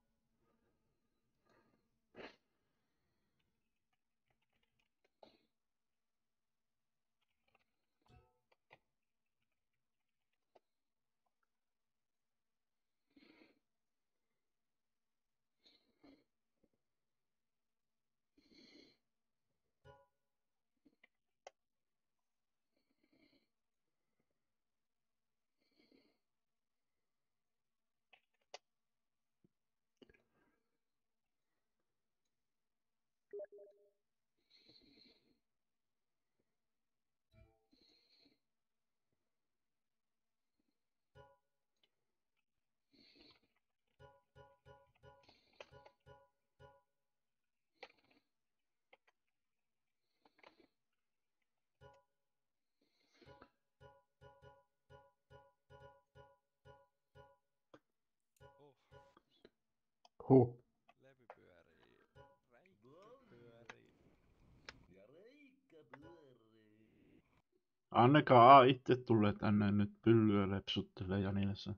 Oh, Huh. levy pyörii. Räikkä pyörii. Ja Reikkä pyörii. Annekaa A itse tulee tänne nyt pyllyä lepsuttelee Janilassa.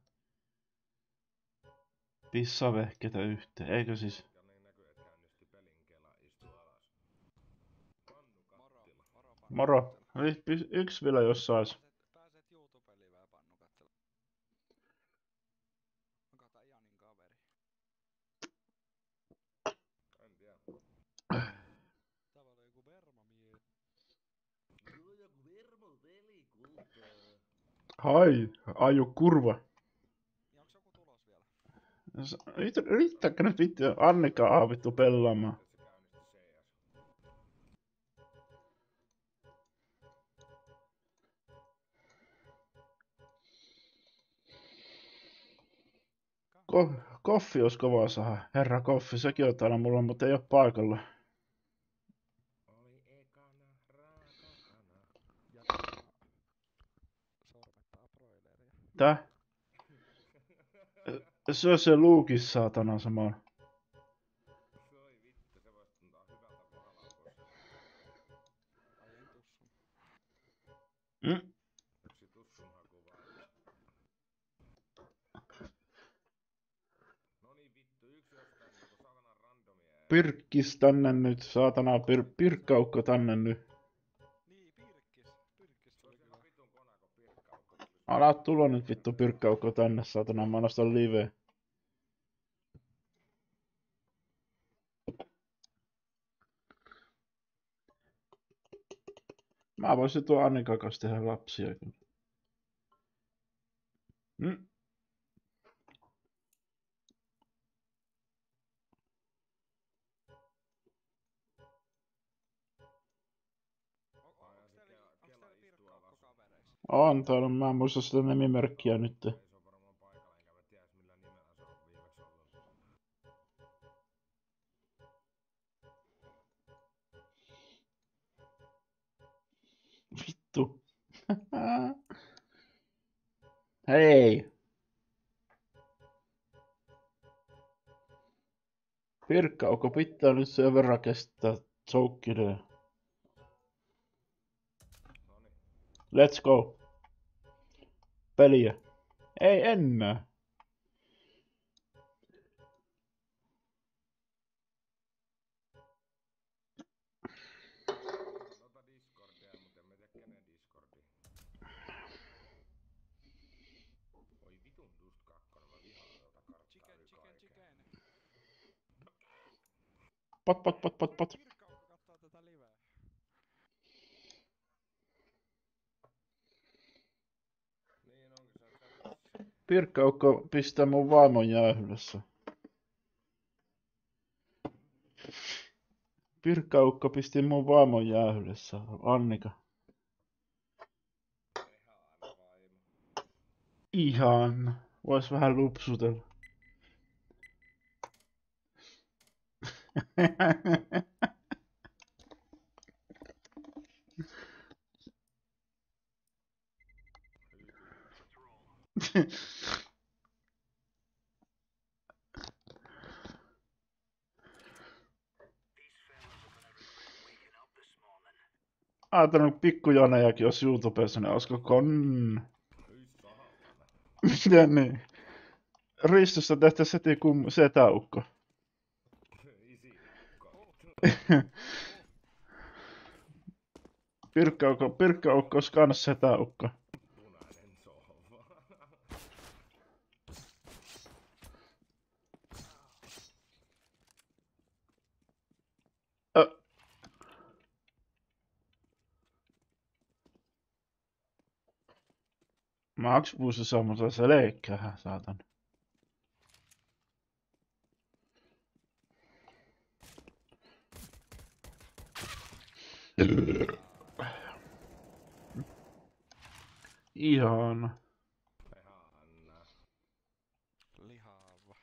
Pissavehketä yhteen, eikö siis? Ja niin näkyy, että käynnisti pelin kela, istu alas. Pannu Moro, kattila. moro Moro. pannukattila. Y- yksi vielä jos sais. Pääset, pääset YouTube-liveen pannukattila. Onko tää Janin kaveri? En tiedä. Tää oli joku vermamies. Tuo on joku vermo peli, kultaa. Hai, aju kurva. Ja onks joku tulos vielä? Riittääkö nyt vittu Annika A vittu pelaamaan? Että se käynnisti C S. Ko Koffi olisi kova saada. Herra Koffi, sekin on täällä mulla, mutta ei oo paikalla. Oli ekana raakakana. Ja tota... Sormettaa broileria. Tää? Syö se luukis saatana samaan. Soi vittu, se vois tuntaa hyvältä maalaukosena. Ai ei tussun. Mm? Yksi tussun hakuvalmis. Noni vittu, yksi jostain niinku satanan randomia. Pirkkis tänne nyt, saatana pir pirkkaukko tänne nyt. Niin, Pirkkis. Pirkkis Se tuli olisi kyllä. ihan vitun konako pirkkaukko. Ala tulla nyt vittu pirkkaukko tänne, saatana, mä nostan live. Mä voisin tuo Annikan kanssa tehdä lapsia kyllä. Mm? On, on, onks teillä, onks teillä pirkkaukko kavereissa? On täällä, mä en muista sitä nimimerkkiä nyt. Ei se on varmaan paikalla, enkä mä tiedä millä nimellä se on viimeksi ollut. Vittu. Hei! Pirkkaukko pitää nyt sen verran kestää soukkilee. Noni. Let's go. Peliä. Ei enää. Nota Discordia, mutta en mä tiedä kenen Discordi. Oi vitun just kakkonen, mä vihaan tuota karttaa Chicken, yli chicken, kaiken. chicken. Pot, pot, pot, pot, pot. Pirkkaukko kattoo tätä liveä. Niin onkin se chatissa. Pirkkaukko pistää mun vaimon jäähyllessä. Pirkkaukko pisti mun vaimon jäähyllessä, Annika. Ehana vaimo. Ihan. Vois vähän lupsutella. ajatellut pikkujonejakin olisi YouTubessa, niin olisiko kon... Miten niin? Ristosta tehtäisiin heti kum setäukko. Pirkkaukko, pirkkaukko olisi kans setäukko. Punainen sohva. Ö. Max Busse semmoisen selkkää, saatan. Ihana. Ihana. Lihava.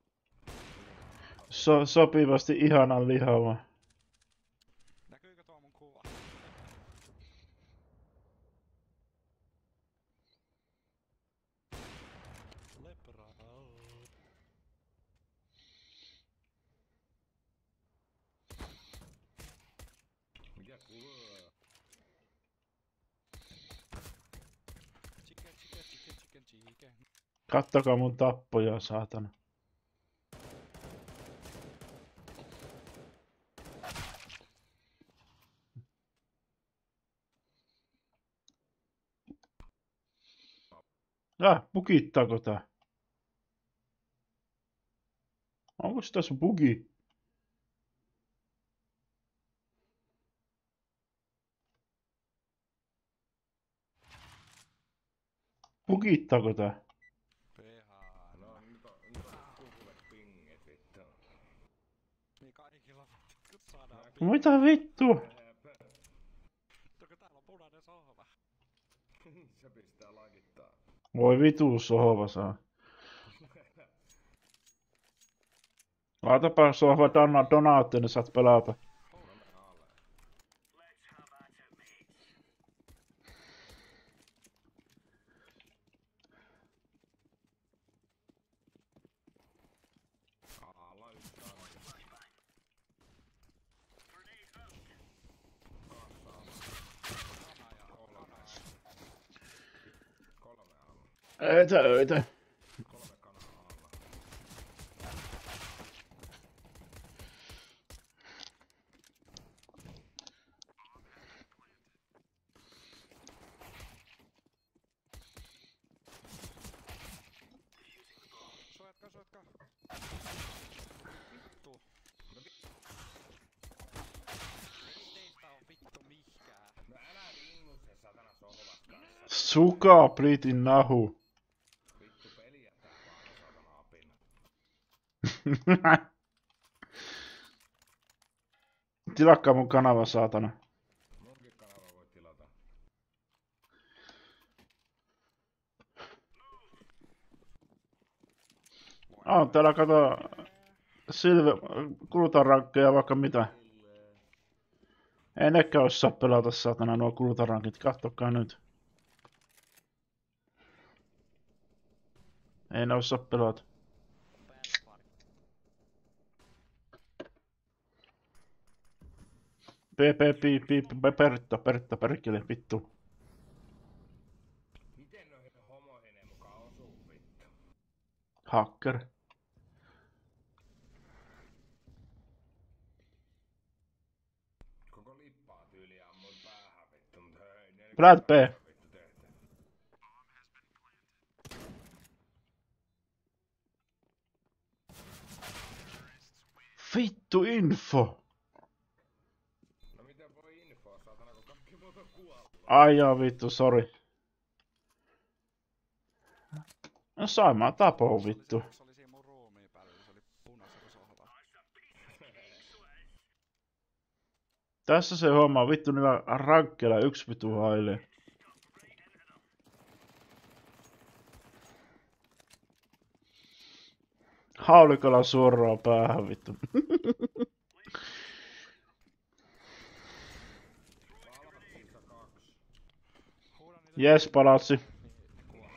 So, sopivasti ihanan lihava. Näkyykö tuo mun kuva? Lepra. Mikä kuuluu? Chicken, chicken, chicken, chicken, chicken. Kattokaa mun tappoja, saatana. Ah, bugittaako tää? Onko tässä bugi? Bugittaako tää? Pehana. No nyt on, nyt on kukulle pingit vittu. Niin kaikilla kun saadaan No pingi. mitä vittua? Mutta kun täällä on punainen sohva. Se pistää lagittaa. Voi vitu sohva saa. Laitapa sohva dona donaatti, niin saat pelata. Kolme alle. Alla yksi ainakin. Kaksi alla. Kolme alla. Öitä, öitä. Kolme kanaa alla. Suojatkaa, suojatkaa. Vittu. Ei teistä oo vittu mihkään. No älä vingu se satana sohvas kanssa. Suka plitin nahu. Vittu peli jättää vaan satana apina. Tilakkaa mun kanava, saatana. Munkin kanava voi tilata. On täällä kato Silve, kulutarankkeja vaikka mitä. Ei nekään osaa pelata, saatana, nuo kulutarankit. Kattokaa nyt. Ei ne osaa pelata. P P pi pi pi Pertta, Pertta, perkele, vittu. Miten noihin homoihin ei mukaan osuu vittu? Hacker. Koko lippaa tyyliä on mun päähän vittu, mut hei, ne Brad P. vittu tehty. Vittu info. No miten voi infoa saatana, kun kaikki muut on kuollut? Ai jaa, vittu, sori. No saimaa tapoa, vittu. Se oli siinä mun ruumiin päällä, se oli punaisella sohvalla. Tässä se homma, vittu, niillä rankkeilla yksi vittu hailee. Haulikolla suoraan päähän, vittu. Palkkiinsa kaksi. Huuda niitä Jes, palatsi. kuolee.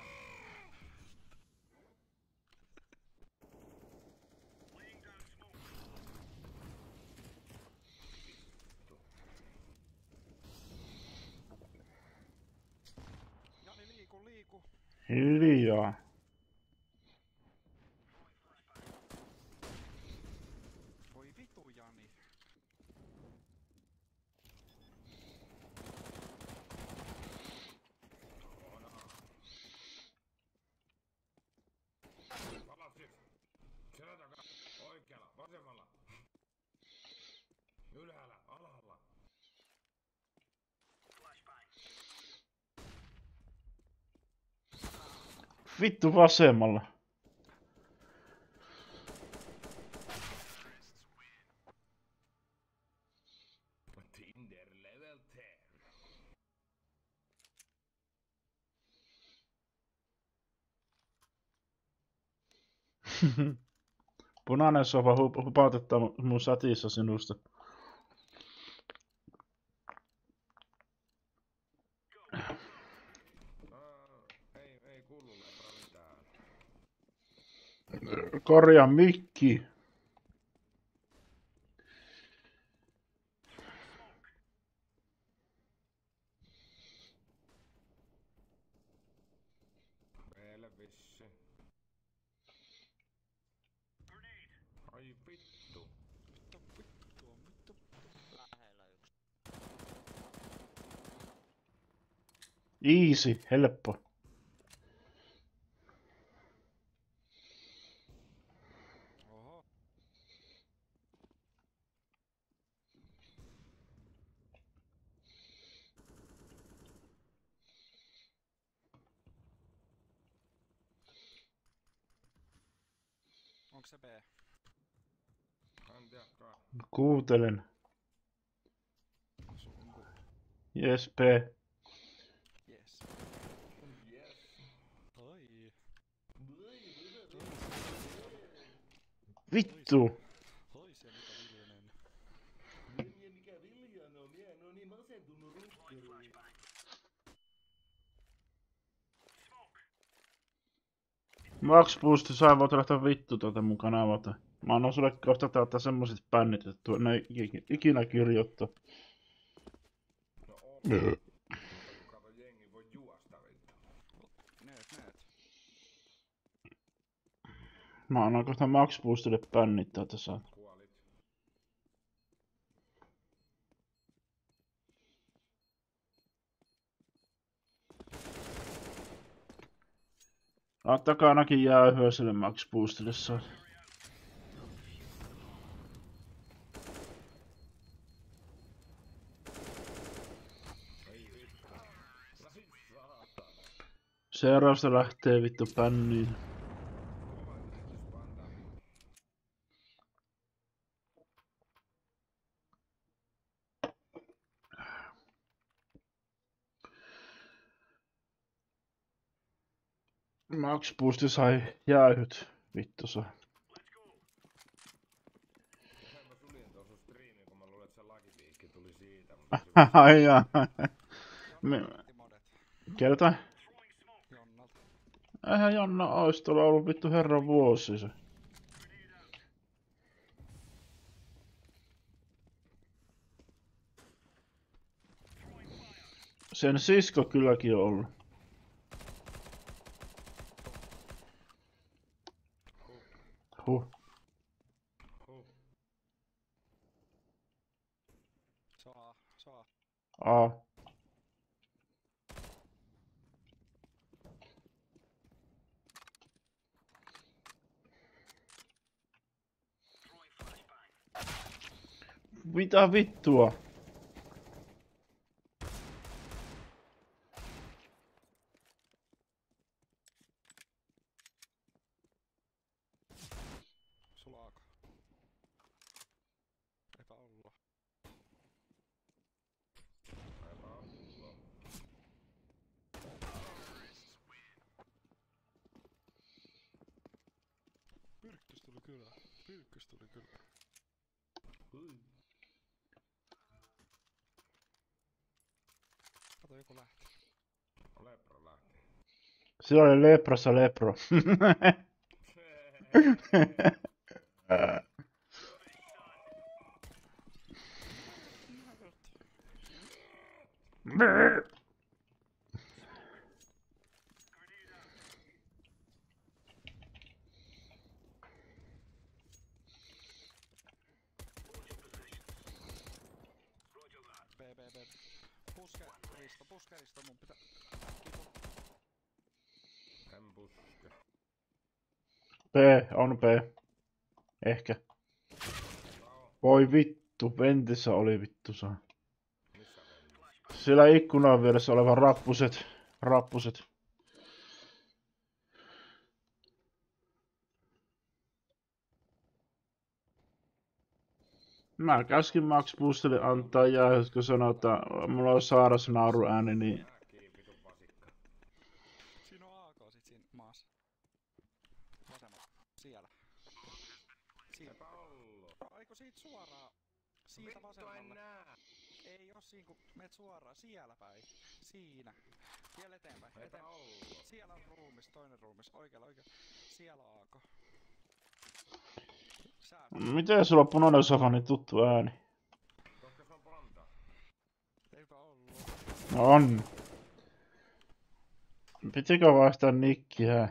Hiljaa. Voi vitu, Jani. Palasit. Siellä takaa. Oikealla. Vasemmalla. Ylhäällä. Alhaalla. Vittu vasemmalla. Tinder level ten. Punainen sofa hup- hupautetta mun satissa sinusta. Aa, ei, ei kuulu lepra mitään. Korjaa mikki. Meille vissi. Ai vittu. Vittu, vittu, tuo, vittu. Lähellä yksi. Easy, helppo. Oho. Onko se B? En tiedäkään. Kuuntelen. Sunku. Jes, P. Yes. Oi. Vittu. Oi se mikä viljainen. Mie mikä Viljan on, mie en oo niin masentunut rukkeri. Max Boost, sä voit lähteä vittu tuota mun kanavalta. Mä annan sulle kohta täältä semmoset bännit, että ne ei iki- ikinä kirjoittaa. No on. Mutta kun kato jengi voi juosta vittu. Neet, neet. Mä annan kohta Max Boostille bännit täältä saa. Kuolit. Antakaa ainakin jäähyä sille Max Boostille saa. Ei vittu. Ai saatana. Seuraavasta lähtee vittu bänniin. Kova yritys panda vittu. Max Boosti sai jäähyt. Vittu saa. Sehän mä suljen tuon sun striimin, kun mä luulen, että se lakipiikki tuli siitä. Mutta se vissi- Ai jaa. Me... Jonnalta modet. Keltä? Jonnalta. Eihän Jonna ois tuolla ollut vittu herran vuosi se. Sen sisko kylläkin on ollut. Huh. Huh. Saa, saa. A. Mitä vittua? Sulaako? Eipä ollut. Eipä oo. Pyrkkys tuli kyllä. Pyrkkys tuli kyllä. Hui. Kato joku lähti. Lepra lähti. Siellä oli leprassa lepro. B, B. Puske, Risto, puske, Risto, mun pitää... Äkkiä En puske. B, on B. Ehkä. Lao. Voi vittu, ventissä oli vittu saa. Missä mennään? Siellä ikkunan vieressä olevan rappuset. Rappuset. Mä käskin Max Boostille antaa jäähyt, kun sanoo, että mulla on saaras nauru ääni, niin Ääkiin vitun vasikka. Siinä on A K sit siinä maassa. Vasemmalla. Siellä. Siinä. Eipä ollu. No, eikö siitä suoraan? Siitä Vittu en vasemmalle. nää. Ei oo siinä kun meet suoraan. Siellä päin. Siinä. Vielä eteenpäin. Eipä Eteenpäin. ollu. Siellä on ruumis, toinen ruumis. Oikealla, oikealla. Siellä on A K. Sä. miten sulla on punainen sofa niin tuttu ääni? Koska se on panta. Eipä ollu. No on. Pitikö vaihtaa nikkiä?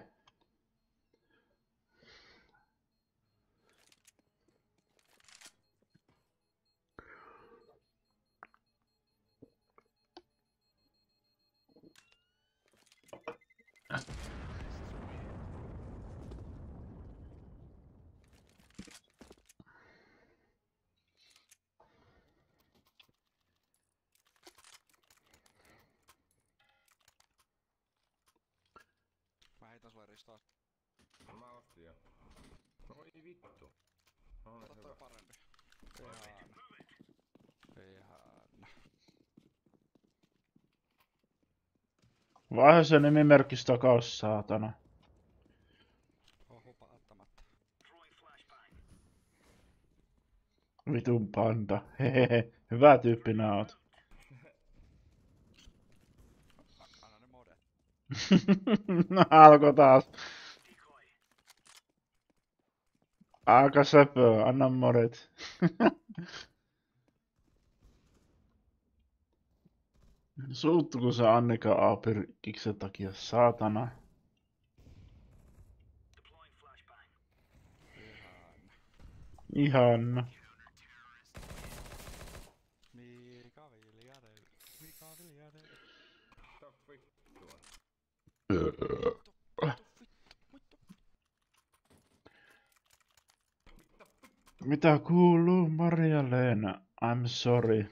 Mä heitän sulle Ristoa. Mä ostin jo. Oi vittu. On Ota toi hyvä. parempi. Ihan. Ihan. Vaiha se nimimerkki takaus, saatana. Oho, paattamatta. Vitun panda. Hehehe. Hyvä tyyppi nää oot. Anna ne modet. No alko taas. Aika söpöä, anna modet. Suuttuko se Annika Aapirkiksen takia, saatana? Ihan. Ihan. Mika Viljanen. Mika Viljanen. Mitä vittua? Mitä kuuluu, Maria-Leena? I'm sorry.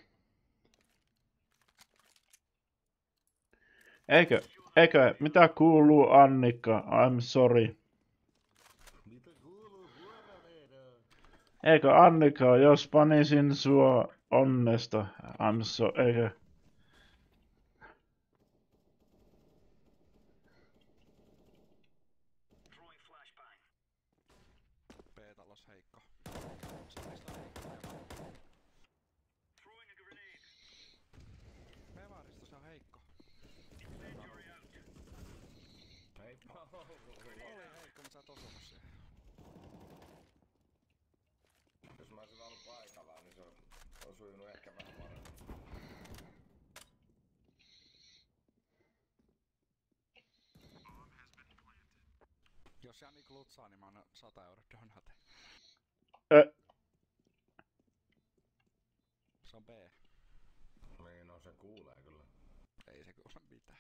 Eikö? Eikö? Mitä kuuluu, Annika? I'm sorry. Mitä kuuluu huomenna? Eikö Annika, jos panisin sua onnesta? I'm so... Eikö? B-talos heikko. Salista heikko. B-vaaristo se on heikko. Eipä ollu. Oli heikko, mut sä et osunut siihen. Jos mä olisin ollut paikallaan, niin se olisi sujunut ehkä vähän paremmin. Jos Jani klutsaa, niin mä annan sata euroa donate. Ö, Se on B. Niin, no se kuulee kyllä. Ei se kuule mitään.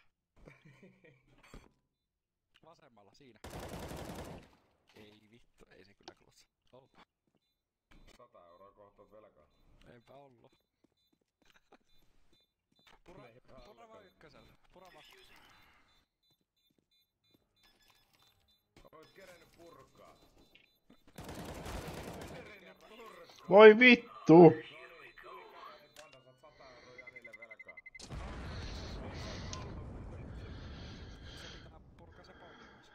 Vasemmalla, siinä. Ei vittu, ei se kyllä klutsa. Oh, Sata euroa kohta oot velkaa. eipä ollu. Pura, Eipä pura ollu. vaan ykkösellä. Pura vaan. Ois kerennyt purkaa. Kerennyt purkaa. voi vittu! No niin, no niin, kato, niin panda, saat sata euroa Janille velkaa. Se pitää purkaa se pommi myös.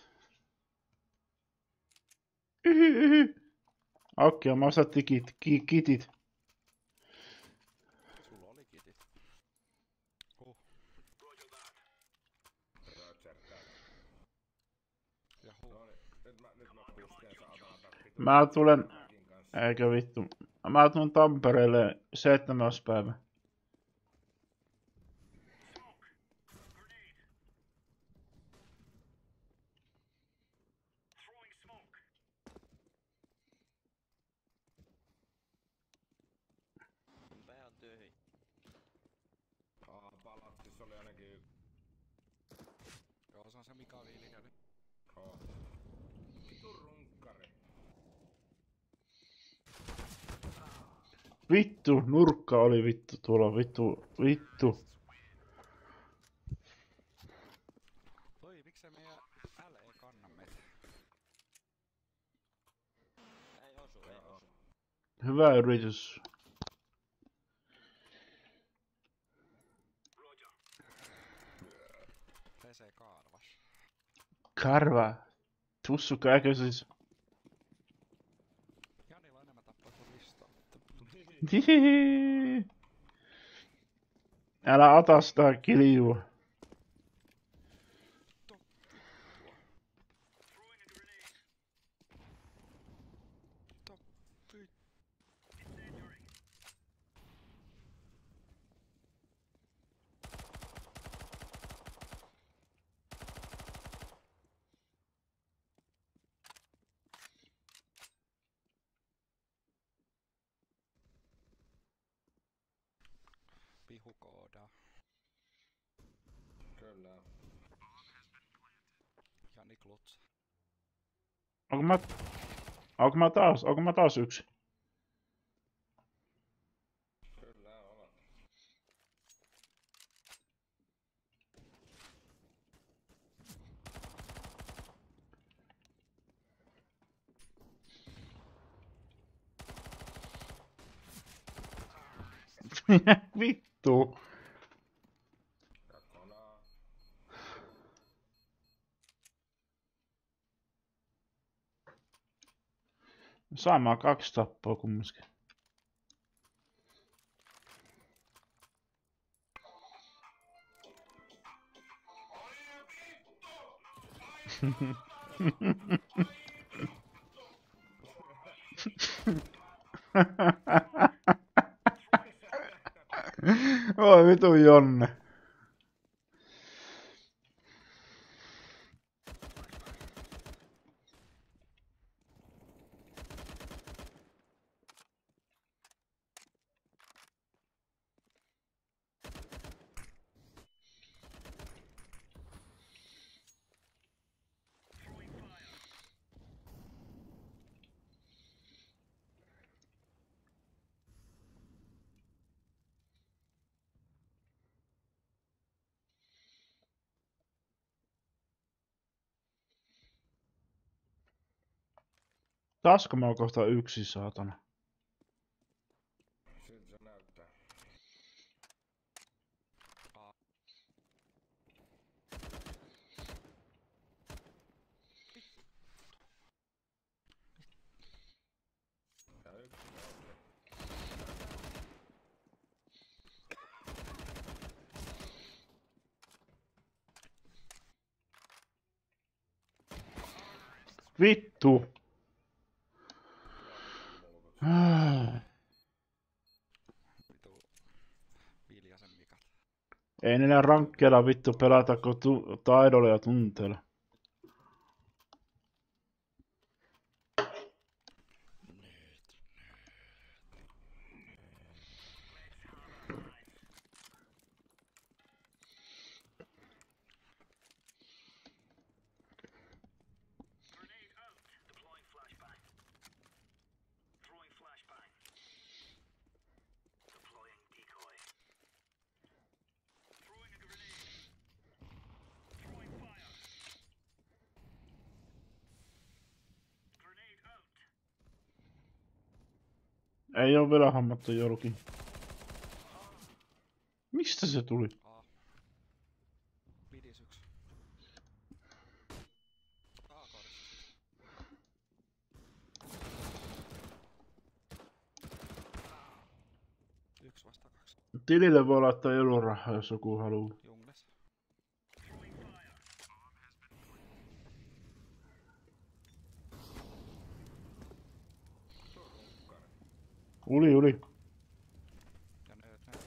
Okei, mä osattiin kit, ki, kitit. Sulla oli kitit. Huh. Roger that. Ja huh. No niin, nyt mä, nyt mä puskeen saatana takki. Mä tulen... Takin kanssa. Eikö vittu. Mä tulen Tampereelle seitsemäs päivä. B on tyhjä. Tossa oli ainakin y... Joo, se on se Mika Viilikäinen. Oh. Vitu runkkari. Vittu, nurkka oli vittu tuolla, vittu, vittu. Voi, miksei meidän L ei kanna meitä? Ei osu, ei osu. Hyvä yritys. Pesee Kaarvas. Karva. Tussukka, eikö siis? Janilla on enemmän tappaa kuin listaa. Hihihi. Älä ota sitä kiljua. Top vi... Vihukooda. Kyllä. Jani Kluts. Onko mä... Onko mä taas, onko mä taas yksi? Kyllä olet. Vittu. Ja konaa. Saimaan kaksi tappoa kumminkin. Oi vitu Jonne. Taasko mä oon kohta yksi, saatana? Siltä se näyttää. A. Ja yksi otti. Vittu. Vitu Viljasen Mikat. Ei niillä rankkeilla vittu pelata kuin tu- taidolla ja tunteella. Ei oo vielä hammattu joulukin. Mistä se tuli? A. Vidis yksi. A-korissa. Yksi vasta kaksi. Tilille voi laittaa joulurahaa, jos joku haluu. Jungles. Uli, uli. Ja nööt nööt.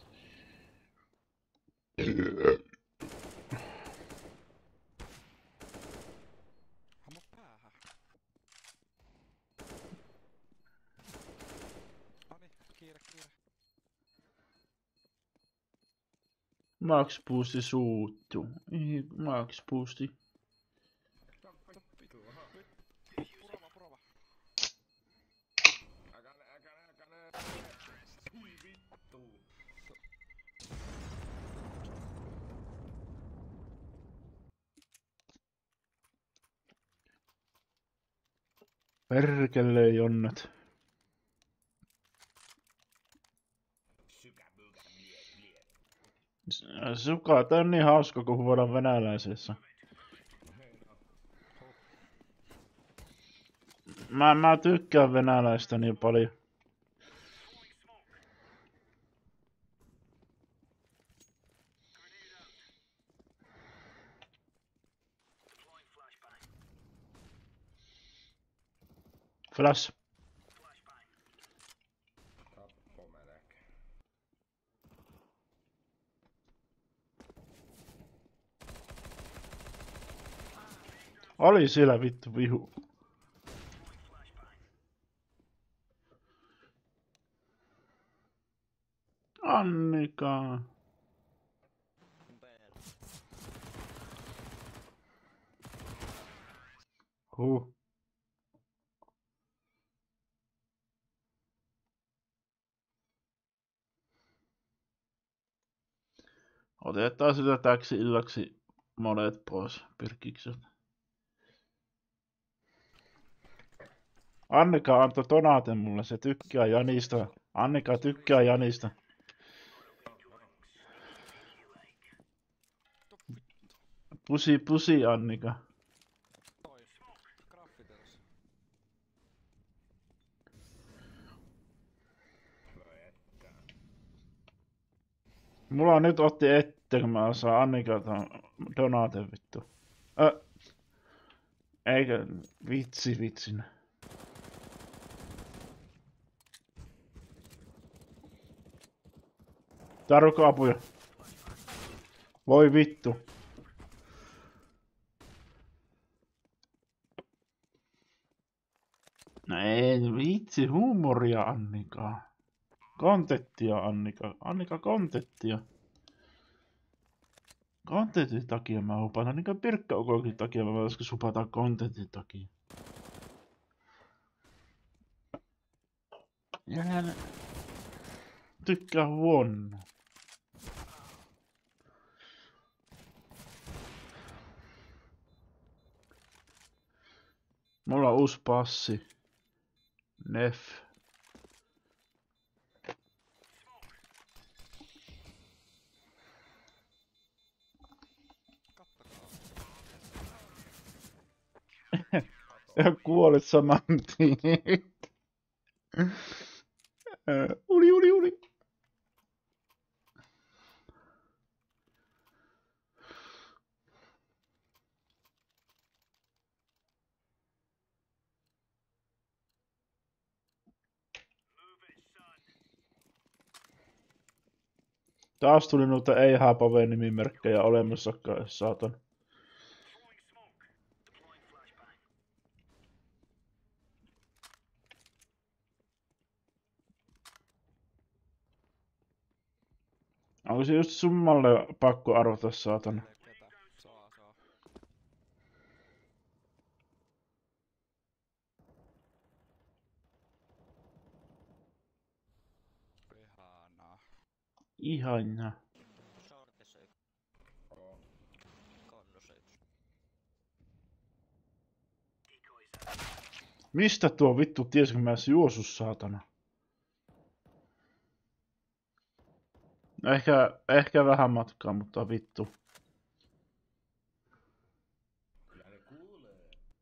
Ammu päähän. Noni, kiire, kiire. Max Boosti suuttu. Ei, Max Boosti. Vitu, aha. Purava, purava. Äkäne, äkäne, äkäne. Hui vittu. Perkele jonnet. Sykä, mykä, mie, mie. Suka, tää on niin hauska, kun huudaan venäläisessä. Mä, mä tykkään venäläistä niin paljon. Flash. Tappo melkein. Oli siellä vittu vihu. Annika. Bad. Huh. Otetaan sitä täksi illaksi monet pois, pirkikset. Annika antoi Donaten mulle, se tykkää Janista. Annika tykkää Janista. Pusi, pusi Annika. Toi. Graffiteros. Mulla nyt otti ette, kun mä saan Annikalta Donaten vittu. Ö. Eikä, vitsi vitsin. Tarvitko apuja? Voi vittu. No ei vitsi, huumoria Annika. Kontettia Annika. Annika kontettia. Kontentin takia mä hupataan, niin kuin Pirkka-ukokin takia mä voisiko supataan kontentin takia. Ja hän tykkää huono. Mulla on uusi passi. Nef. Ja kuolet saman tien. Uli, uli, uli. Taas tuli noita ei hääpaveen nimimerkkejä olemassakaan, saatan. Onko se just summalle pakko arvata, saatana? Ketä? Saa, saa. Ihanaa. Ihana. Shortissa yksi. Oo. Konnossa yksi. Mistä tuo vittu ties, kun mä edes juosus, saatana? Ehkä, ehkä vähän matkaa, mutta vittu. Kyllä ne kuulee.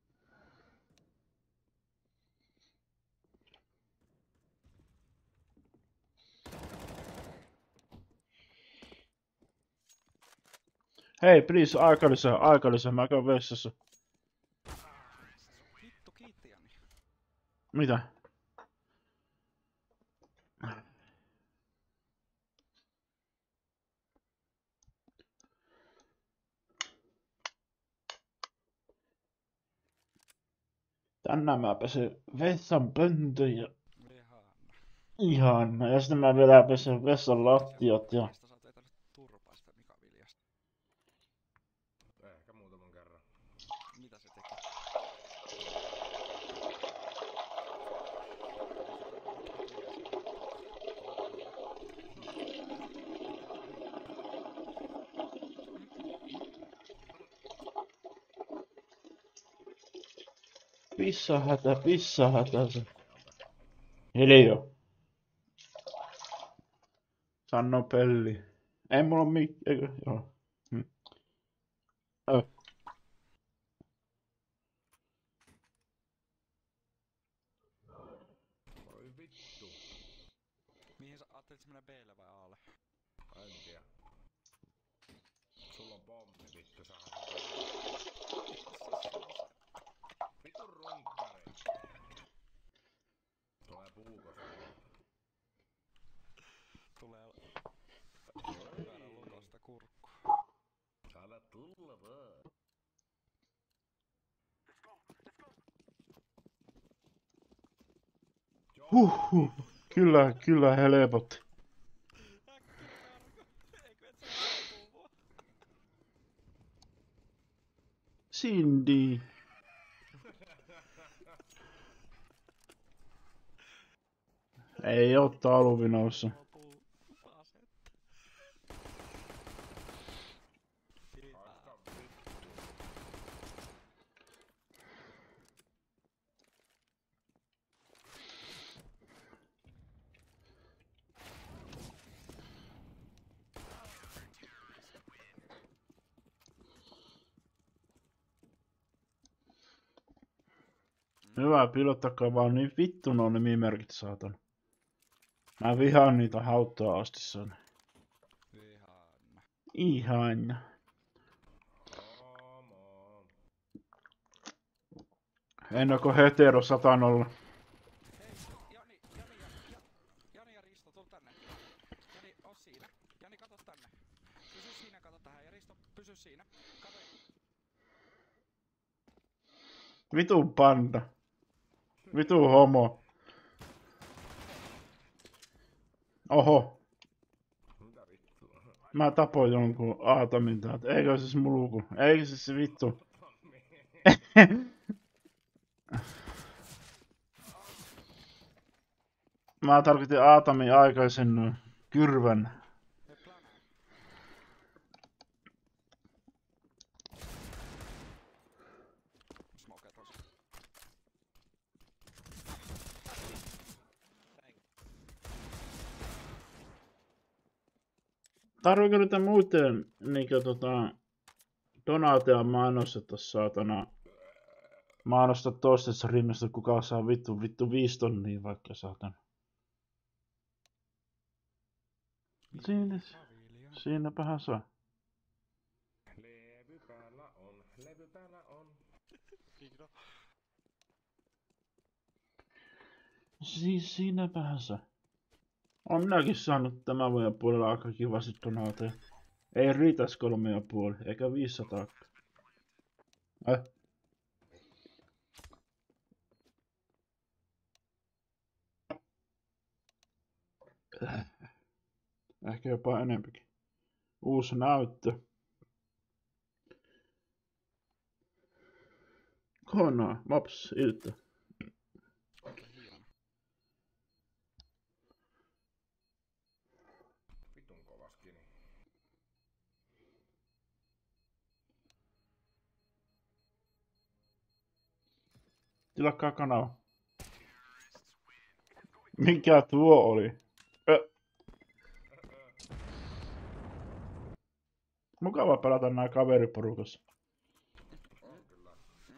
Hei, please, aika lisää, aika lisää, mä käyn vessassa. Vittu, kiittäjäni. Mitä? Tänään mä pesen vessan pöntön ja Ihanaa. ihana. Ja sitten mä vielä pesen vessan lattiat ja... Mistä sä oot vetänyt turpaa sitä, Mika? Pissahätä, pissahätä. Helio. Sanno Pelli. Ei mulla oo mik... Eikö? Joo. Hm. Ö. Voi vittu. Mihin sä ajattelit se menee B:lle vai A:lle? En tiedä. Sulla on pommi vittu, sä vittu runkkari. Tulee puukos. Tulee väärä lukosta kurkku. Älä tulla vaan. Huhhuh. Kyllä, kyllä helpotti. Eikö et sä ampuu mua? Cindy. Ei oo talvinossa. Lopuu asetta. Hyvä. Haista vittu. Hyvä, pilottakaa vaan niin vittu nuo nimimerkit, saatan. Mä vihaan niitä hauttaa asti sen. Vihanna. Ihan. Homo. Ennako hetero satanolla. Hei, Jani, Jani ja, ja, Jani ja Risto, tul tänne. Jani, oo siinä. Jani, kato tänne. Pysy siinä, kato tähän. Ja Risto, pysy siinä. Kato. Vitun panda. Vitun homo. Oho. Mitä vittua? Mä tapoin jonkun Aatamin täältä. Eikö siis mulku? Eikö siis se vittu? Mä tarkoitin Aatamin aikaisen kyrvän. Hei, planaa. Smoke tosi. Tarviiko niitä muuten niinkö tota donaateja mainostetta saatana? Mainostaa toisessa rinnasta, kuka saa vittu vittu viisi tonnia vaikka saatana. Siinä, Paviljon. siinäpähän saa. Levy päällä on, levy päällä on. Vigno. Siis siinäpähän saa. On minäkin saanut tämän vuoden puolella aika kivasti donaateja. Ei riitäis kolme ja puoli, eikä viisisataa. Äh. Ehkä jopa enempikin. Uusi näyttö. Kona, maps, ilta. Aika hieno. Vitun kova skini. Tilakkaa kanava. Mikä tuo oli? Ö. Mukava pelata nää kaveriporukassa. On kyllä.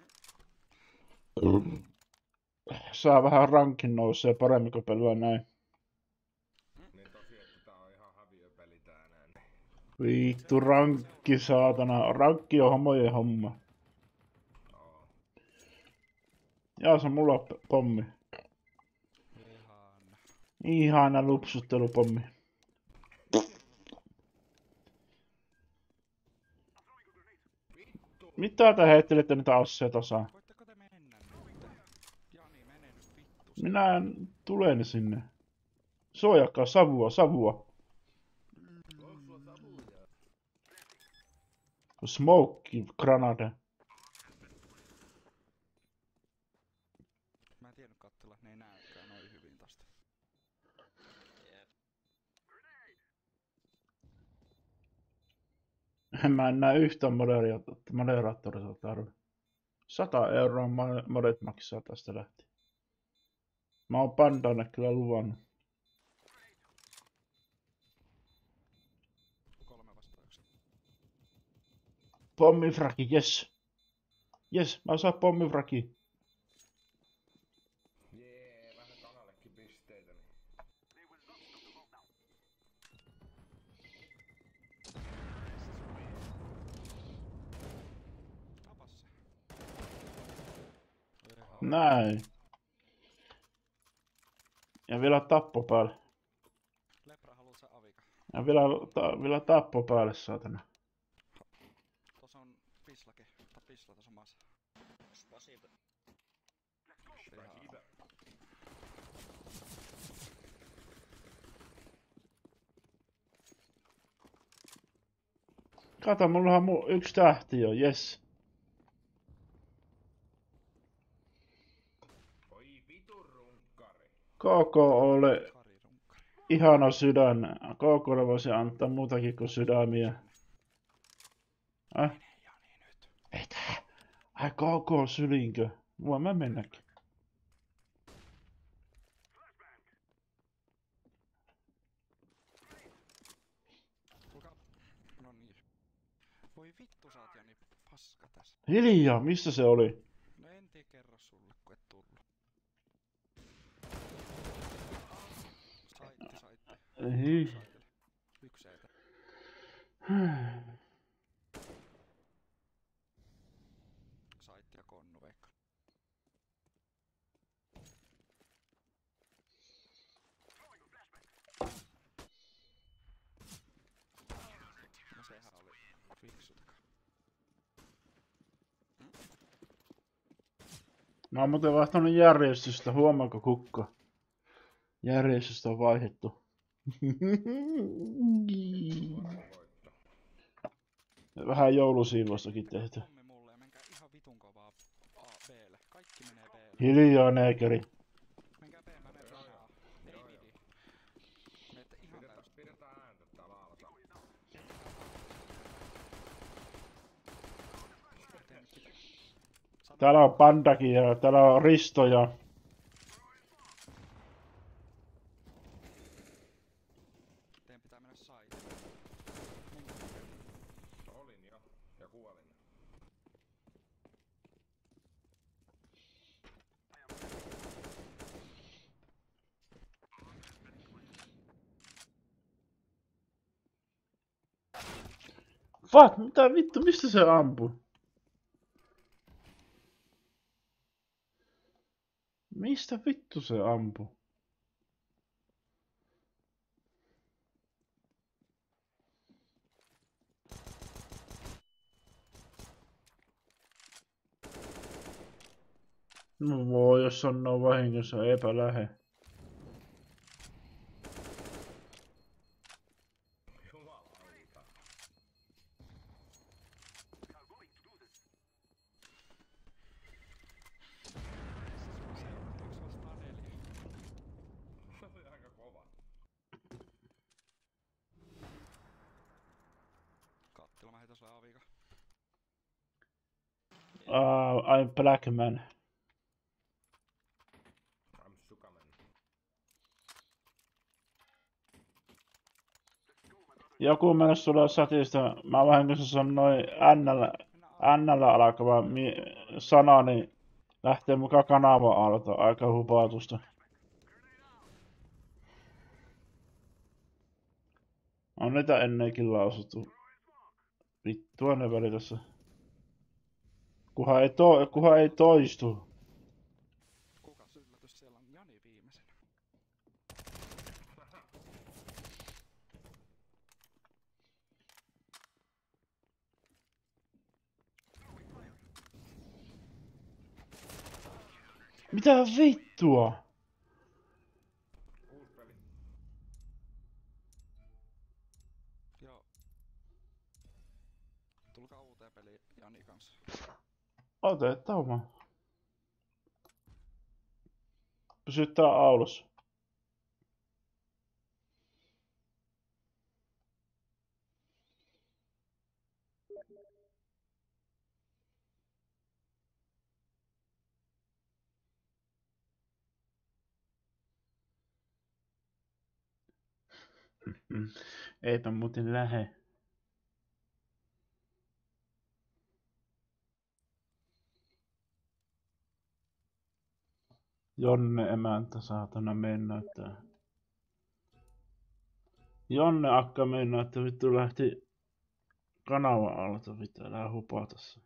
Saa vähän rankin nousee paremmin kuin pelaa näin. Niin tosi, että tää on ihan häviöpeli tää näin. Vittu rankki saatana. Rankki on homojen homma. Oo. Jaa, se on mulla p- pommi. Vihanna. Ihana lupsuttelupommi. Mitä te heittelette niitä asseja tasaan? Voitteko te mennä nyt? Jani, mene nyt vittu. Minä tulen sinne. Suojakaa savua, savua. Onks sulla savuja? Smoke granade. Mä en tiennyt kattella, ne ei näykään noin hyvin tosta. Mä en näe yhtään moderaattoria tarvi. Sata euroa ma- modet maksaa tästä lähtien. Mä oon Pandalle kyllä luvannut. Kolme vastaan yksi. Pommifraki, jes. Jes, mä saan pommifraki. Jee, vähän kanallekin pisteitä. Niin. Tapas se. Näin. Ja vielä tappo päälle. Lepra haluut sä avika. Ja vielä, ta- vielä tappo päälle, saatana. Tuossa on pislake. Tai pisla tuossa maassa. Spasibo. Se ihan Spasibo. Kato, mulla on mu- yksi tähti jo, jes. Oi vitun runkkari. Koko ole Kari runkkari. ihana sydän. Kokolle voisi antaa muutakin kuin sydämiä. Äh? Mene Jani nyt. Mitä? Ai koko sylinkö? Voin mä mennäkin. Tulkaa. No niin. Voi vittu sä oot Jani paska tässä. Hiljaa, missä se oli? No en tiedä kerro sulle kun et tullut. Saitti, saitti. Ei. Saitille. Yksi etä. Saitti ja konnu veikka. No sehän oli fiksu teka. Mä oon muuten vaihtanut järjestystä, huomaako kukka? Järjestystä on vaihdettu. Voitto. Vähän joulusiivostakin tehty. Pommi mulle ja menkää ihan vitun kovaa A B:lle. Kaikki menee B:lle. Hiljaa, neekeri. Menkää B, mä menen Joo, A. joo. Ei Joo, midi. Menette ihan Pidetään, täysin. pidetään ääntä täällä alta. Tee nyt mitä. Sano, Täällä on Pandakin ja täällä on Risto ja... teidän pitää mennä saitille. Menkää. Olin jo. Ja kuolin. Fuck, mitä vittu, mistä se ampui? Mistä vittu se ampui? No voi, jos sanoo vahingossa epälähe. Jumalauta. Yksi vastaan neljä. Se oli aika kova. Kattila mä heitän sulle avika. Uh, I'm Black Man. I'm Sukamen. Joku mennä sulle satista, mä vahingossa sanoin N-llä, Mennään A. N-llä alkava mi- sana, niin lähtee mukaan kanava alta, aika hupatusta. On niitä ennenkin lausuttu. Vittua ne väli tässä. Kuhan ei, to- kuhan ei toistu. Kukas yllätys, siellä on Jani viimeisenä. Mitä vittua? Uusi peli. Joo. Tulkaa uuteen peliin Jani kanssa. Otetaan vaan. Pysyttää aulussa. Mm. Eipä muuten lähe. Jonne emäntä saatana mennä, että... Jonne akka mennä, että vittu lähti kanava alta, vittu älä hupata se.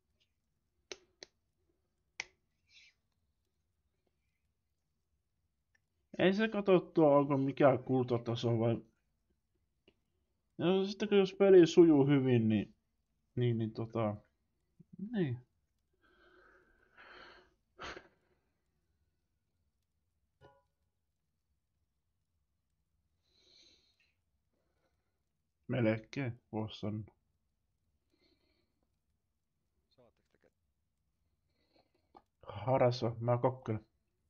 Ei se katsottua, onko mikä kultataso vai... Ja sitten kun jos peli sujuu hyvin, niin... Niin, niin tota... Niin. Melkein, vois sanoa. Saatteko tekee? Harassa, mä kokkelen.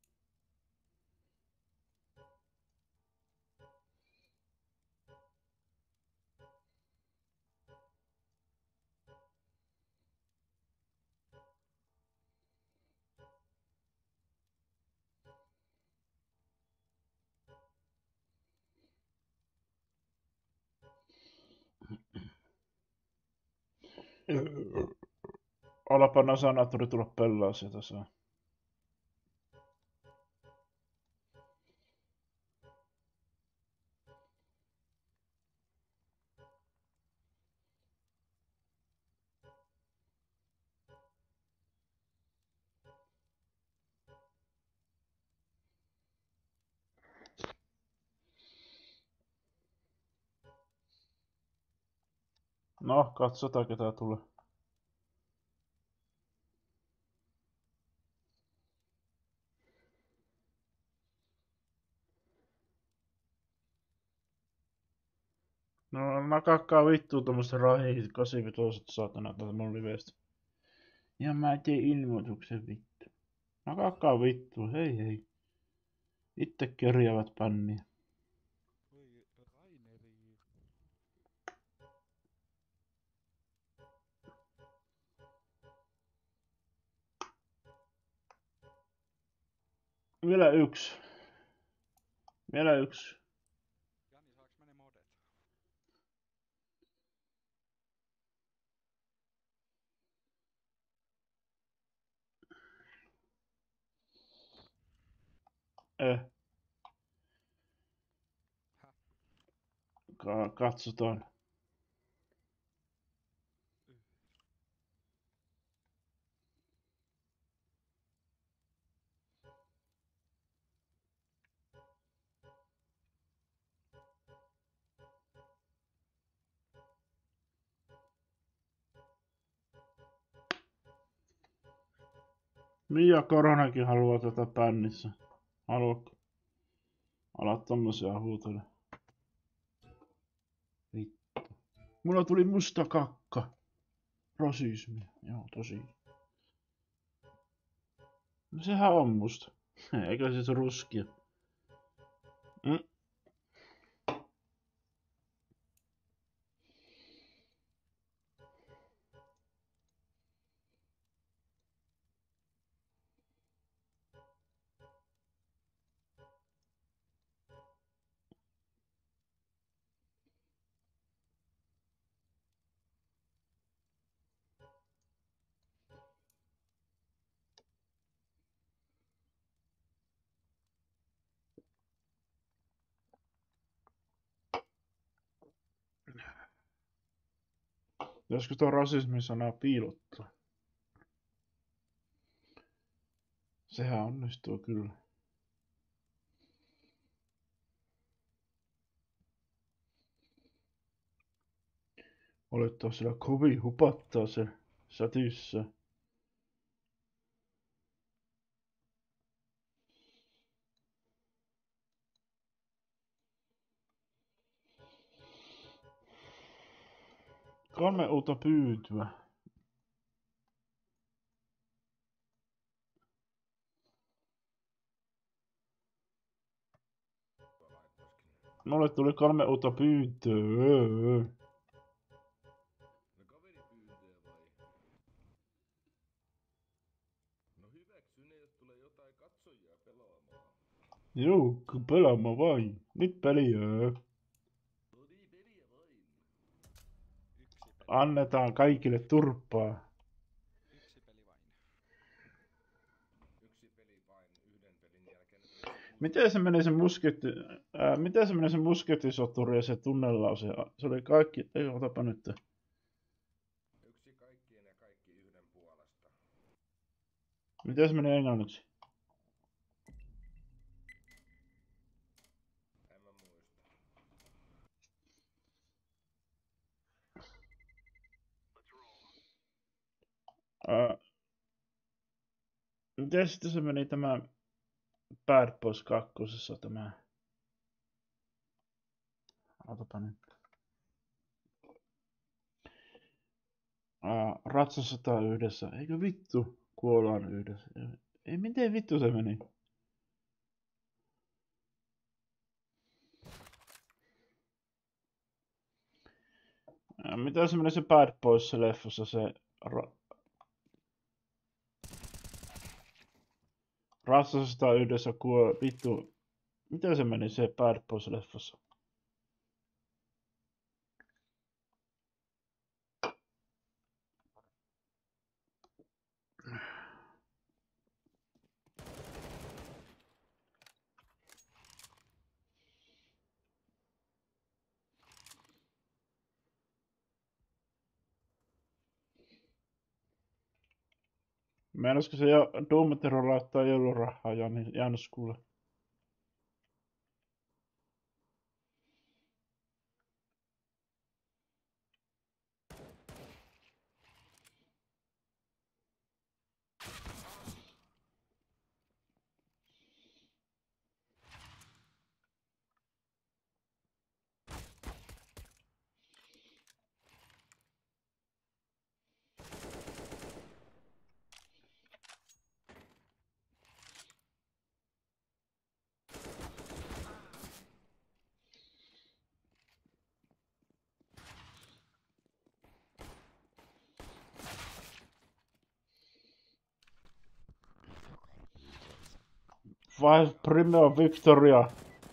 Alapa Nasanaattori tulla pelaa sieltä saa. No, katsotaan ketä tulee. No, nakakkaa vittuun tommoset rahit kahdeksankymmentäviisi saatana täältä mun livestä. Ja mä tein ilmoituksen vittu. Nakakkaa vittuun, hei hei. Itse kerjäävät pänniä. Voi Raineri. Vielä yksi. Vielä yksi. Jani, saaks mä ne modet? Eh. Häh? Ka- katsotaan. Mia Koronakin haluaa tätä bännissä. Haluatko? Ala tommosia huutele. Vittu. Mulla tuli musta kakka. Rasismi. Joo, tosi. No sehän on musta. Eikö se se ruskia? Mm. Pitäisikö tuo rasismin sanaa piilottaa? Sehän onnistuu kyllä. Olettaa sillä kovin hupattaa se sätissä. Kolme uutta pyyntöä. Mulle tuli kolme uutta pyyntöä. No kaveripyyntöjä vai? No hyväksy ne, jos tulee jotain katsojia pelaamaan. Juu, kun pelaamaan vain. Nyt peliä. Annetaan kaikille turpaa. Yksi peli vain. Yksi peli vain yhden pelin jälkeen. Yksi Miten se meni se musketti... Ää, miten se meni se muskettisoturi ja se tunnelause? Se oli kaikki... Ei, otapa nyt. Yksi kaikkien ja kaikki yhden puolesta. Miten se meni englanniksi? En mä muista. Ää, miten sitten se meni tämä Bad Boys kakkosessa tämä... Otapa nyt. Ää, ratsastetaan yhdessä. Eikö vittu? Kuollaan yhdessä. Ei, miten vittu se meni? Ää, miten se meni se Bad Boys se leffassa se... Ra- ratsastetaan yhdessä kuo... Vittu. Miten se meni se Bad Boys leffassa? Meinaisiko se jo Doomtero laittaa joulurahaa Jani Janskulle? Vai Primeo Victoria?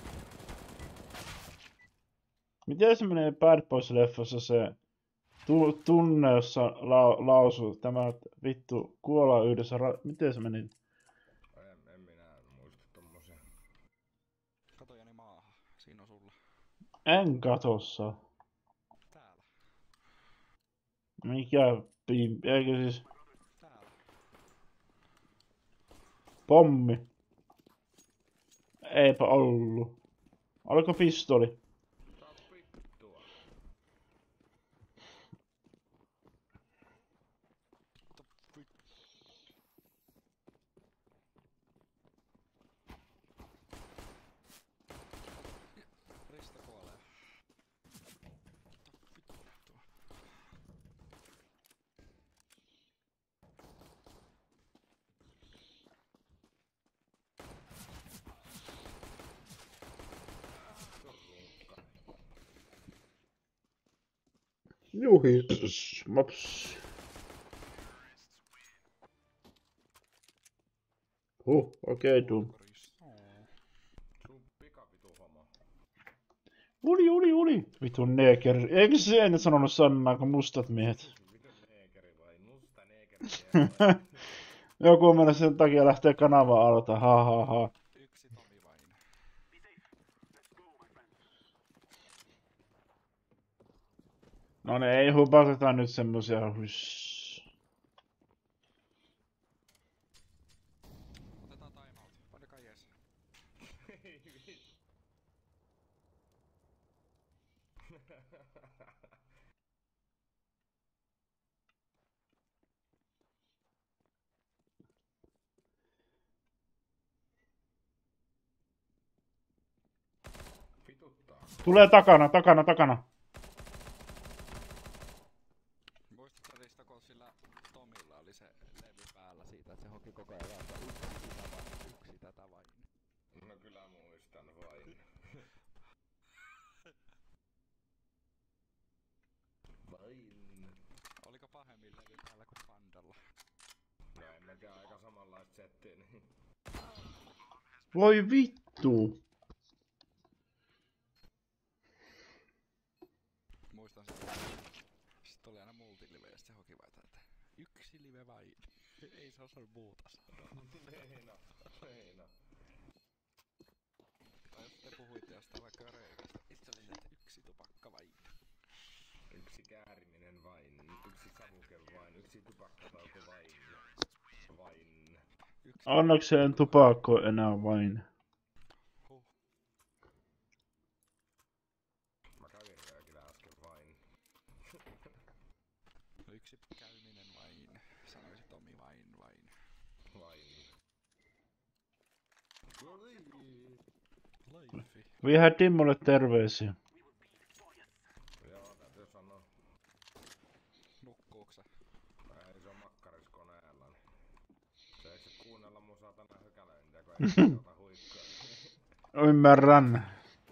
Miten se menee Bad Boys-leffassa se tu- tunne, jossa la- lausuu tämä vittu kuollaan yhdessä ra- Miten se meni? En, en minä muista tommosia. Kato Jani maahan. Siinä on sulla. En katossa. Täällä. Mikä pim... Eikö siis... Täällä. Pommi? Eipä ollu. Oliko pistoli? Saa vittua. Risto kuolee. Vittua. Juhi. Mops. Huh, okei, okay, Doom. Risto. Sun pikavitu homo. Uli, uli, uli. Vitun neeker. Eikö se ennen sanonut Sannaa kuin mustat miehet? Vitun neekeri vai musta neekeri? Joku mennä sen takia lähtee kanavaa alta. Ha ha ha. Yksi Tomi vain. No ne ei hupateta nyt semmosia hyss. Otetaan timeout. Painakaa jees. Vituttaa. Tulee takana, takana, takana. Muistatko Risto, kun sillä Tomilla oli se levy päällä siitä, että se hoki koko ajan vaan yksi sitä vain, yksi tätä vain. No kyllä muistan vain. Vain. Oliko pahemmin levy päällä kuin Pandalla? No en mäkään aika samanlaista settiä, niin... Voi vittu. Muistan sitä. Sitten oli aina multilive ja sitten se hoki vaita, että yksi live vain. Ei se osannut muuta sanoa. Meina, meina. Tai jos te puhuitte jostain vaikka röökistä, niin se oli se, että yksi tupakka vain. Yksi kääriminen vain, yksi savuke vain, yksi tupakkatauko vain. Vain. Yksi Onneksi en tupakko enää vain. huh. Mä kävin röökillä äsken vain. Yksi käyminen vain. Sanoisi Tomi vain vain. Vain. Laifi. Viehä Timmolle terveisiä. Joo, täytyy sanoa. Nukkuuks sä? Ei se on makkaris koneella. Se eikö se kuunnella mun saatana hökälöintiä, kun ei se ota huikkoja. Ymmärrän.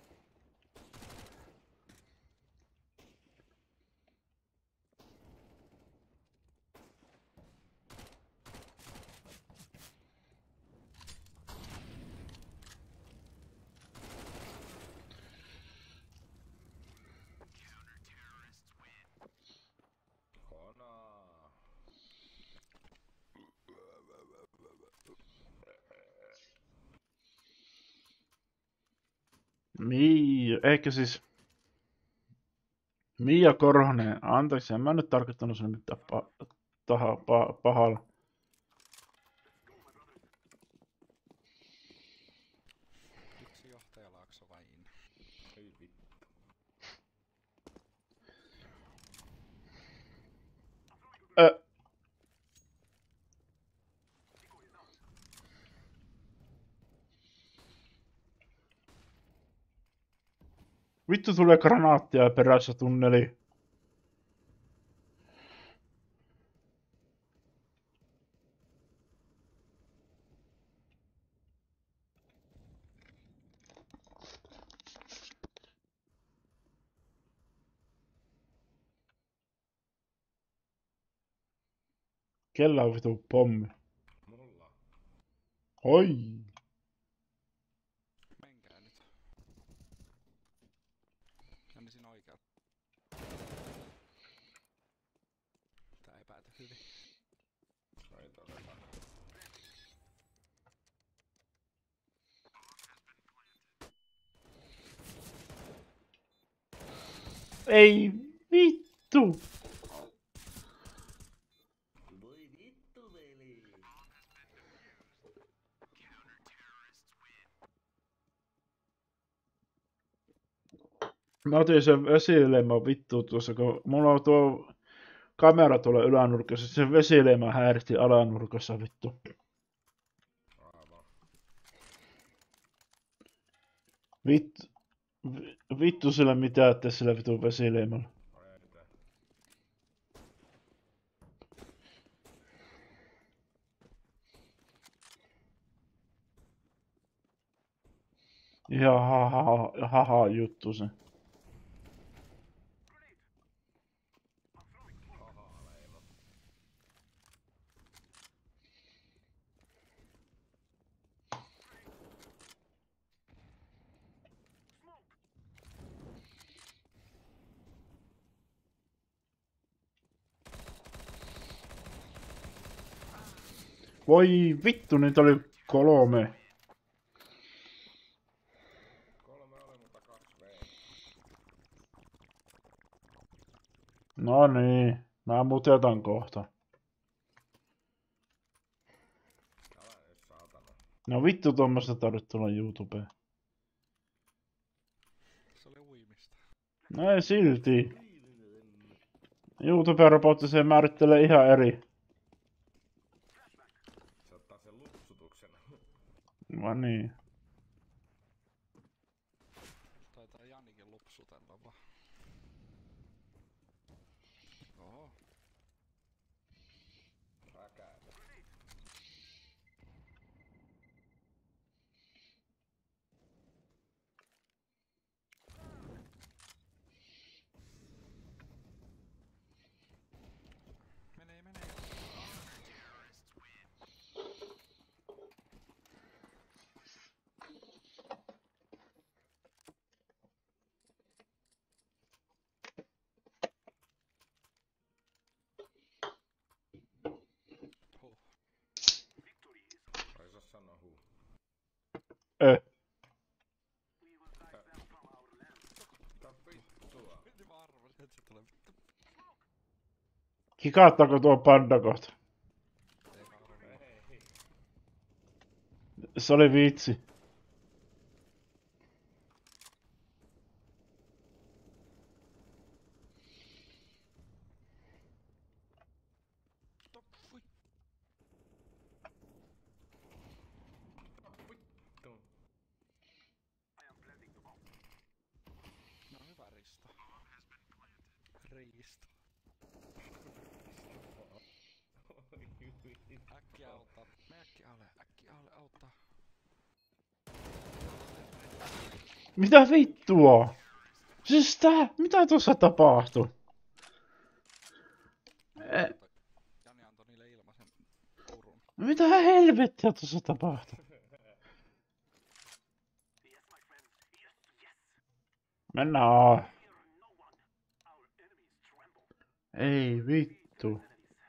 Konaa. Mia, ehkä siis... Mia Korhonen, anteeksi, en mä nyt tarkoittanut sen mitään pa taha, pa pahalla. Yksi johtajalaakso vain. Ei vittu. Ö. Vittu tulee granaattia perässä tunneli. Kellä on vitu pommi? Mulla. Oi. Menkää nyt. Menisin oikealta. Tää ei pääty hyvin. Ei todella. Ei vittu. Voi vittu, veli. Mä otin sen vesileiman vittu tuossa, kun mulla on tuo kamera tuolla ylänurkassa, se vesileima häiritti alanurkassa vittu. Aivan. Vittu, vi- vittu sillä mitä ettei sillä vittu vesileimalla. Ei tee. Ihan haha, haha juttu se. Haha, leima. Voi vittu, niitä oli kolme. Kolme oli, mutta kaksi vei. No niin, mä mutetan kohta. Älä nyt saatana. No vittu tuommoista tarvitse tulla YouTubeen. Se oli uimista. No ei silti. YouTube-robotti se määrittelee ihan eri. Se ottaa sen lupsutuksen. No niin. Taitaa Janikin lupsutella vaan. Oho. Häkää. Menee, menee. Ö. Mitä vittua? Niin mä arvasin, että se tulee vittu. Kikaattaako tuo panda kohta? Ei varmaan. Ei. Se oli vitsi. Stop, fui. Vittu. No hyvä Risto. Riisto. Äkki auttaa. Me äkki alle, äkki alle auttaa. Mitä vittua? Siis tää, mitä tuossa tapahtui? E, Jani antoi niille ilmaisen purun. mitä helvettiä tuossa tapahtui? Mennään A. Ei vittu.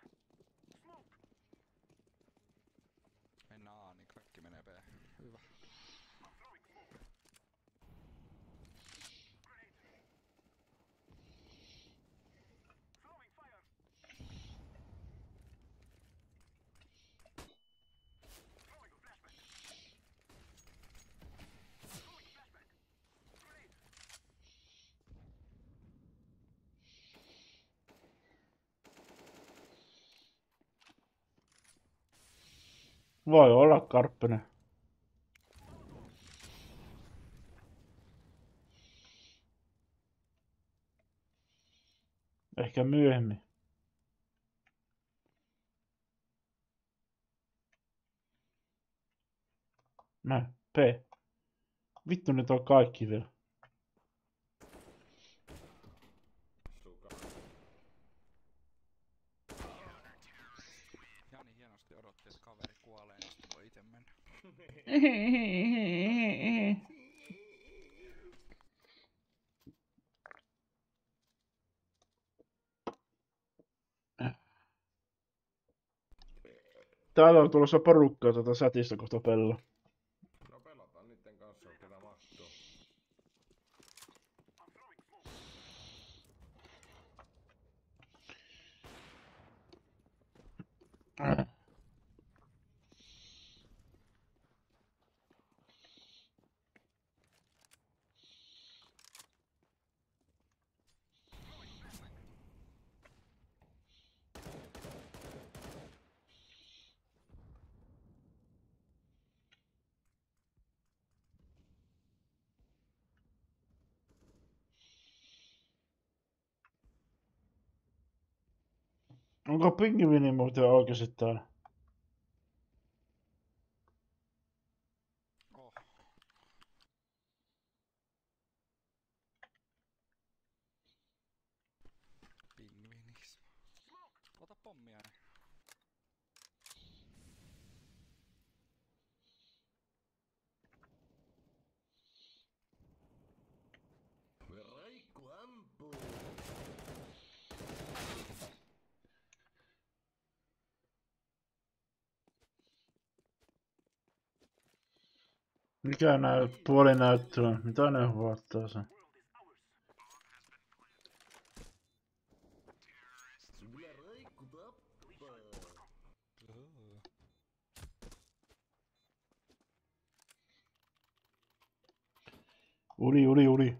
Mennään A, niin kaikki menee B. Hyvä. Voi olla Karppinen. Ehkä myöhemmin. Mä, P. Vittu nyt on kaikki vielä. Suka. Jani hienosti odotti, että kaveri kuolee, niin sitten voi ite mennä. Täällä on tulossa porukkaa tuota sätistä kohta pelaa. No pelataan niitten kanssa, ketä mahtuu. Onko pingviini muuten oikeesti täällä? Oh. Pingvinis. Ota pommia ne. Raikku ampuu. Mikä näy puolinäyttöä? Mitä ne huottaa sen? Kyllä raikku tappaa. Uli, uli, uli.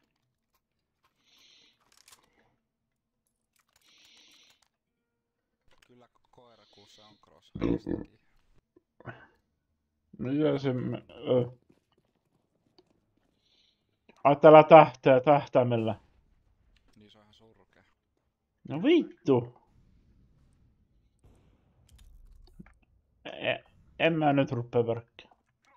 Kyllä koirakuussa on crosshairistakin. Mitä se... Ö. Ai täällä tähtää, tähtäimellä. Niin se on ihan surkea. No vittu. E en mä nyt rupea verkkiä.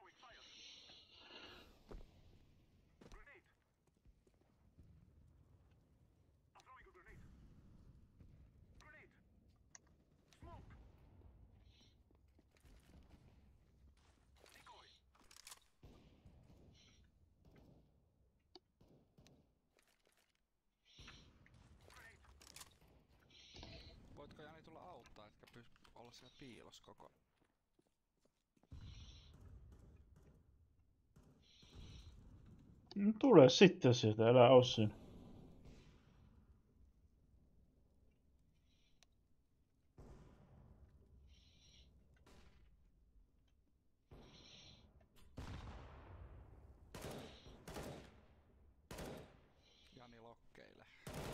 Voitko Jani tulla auttaa, etkä pysty olla siellä piilos koko... Tule sitten sieltä, älä oo siinä. Jani lokkeille.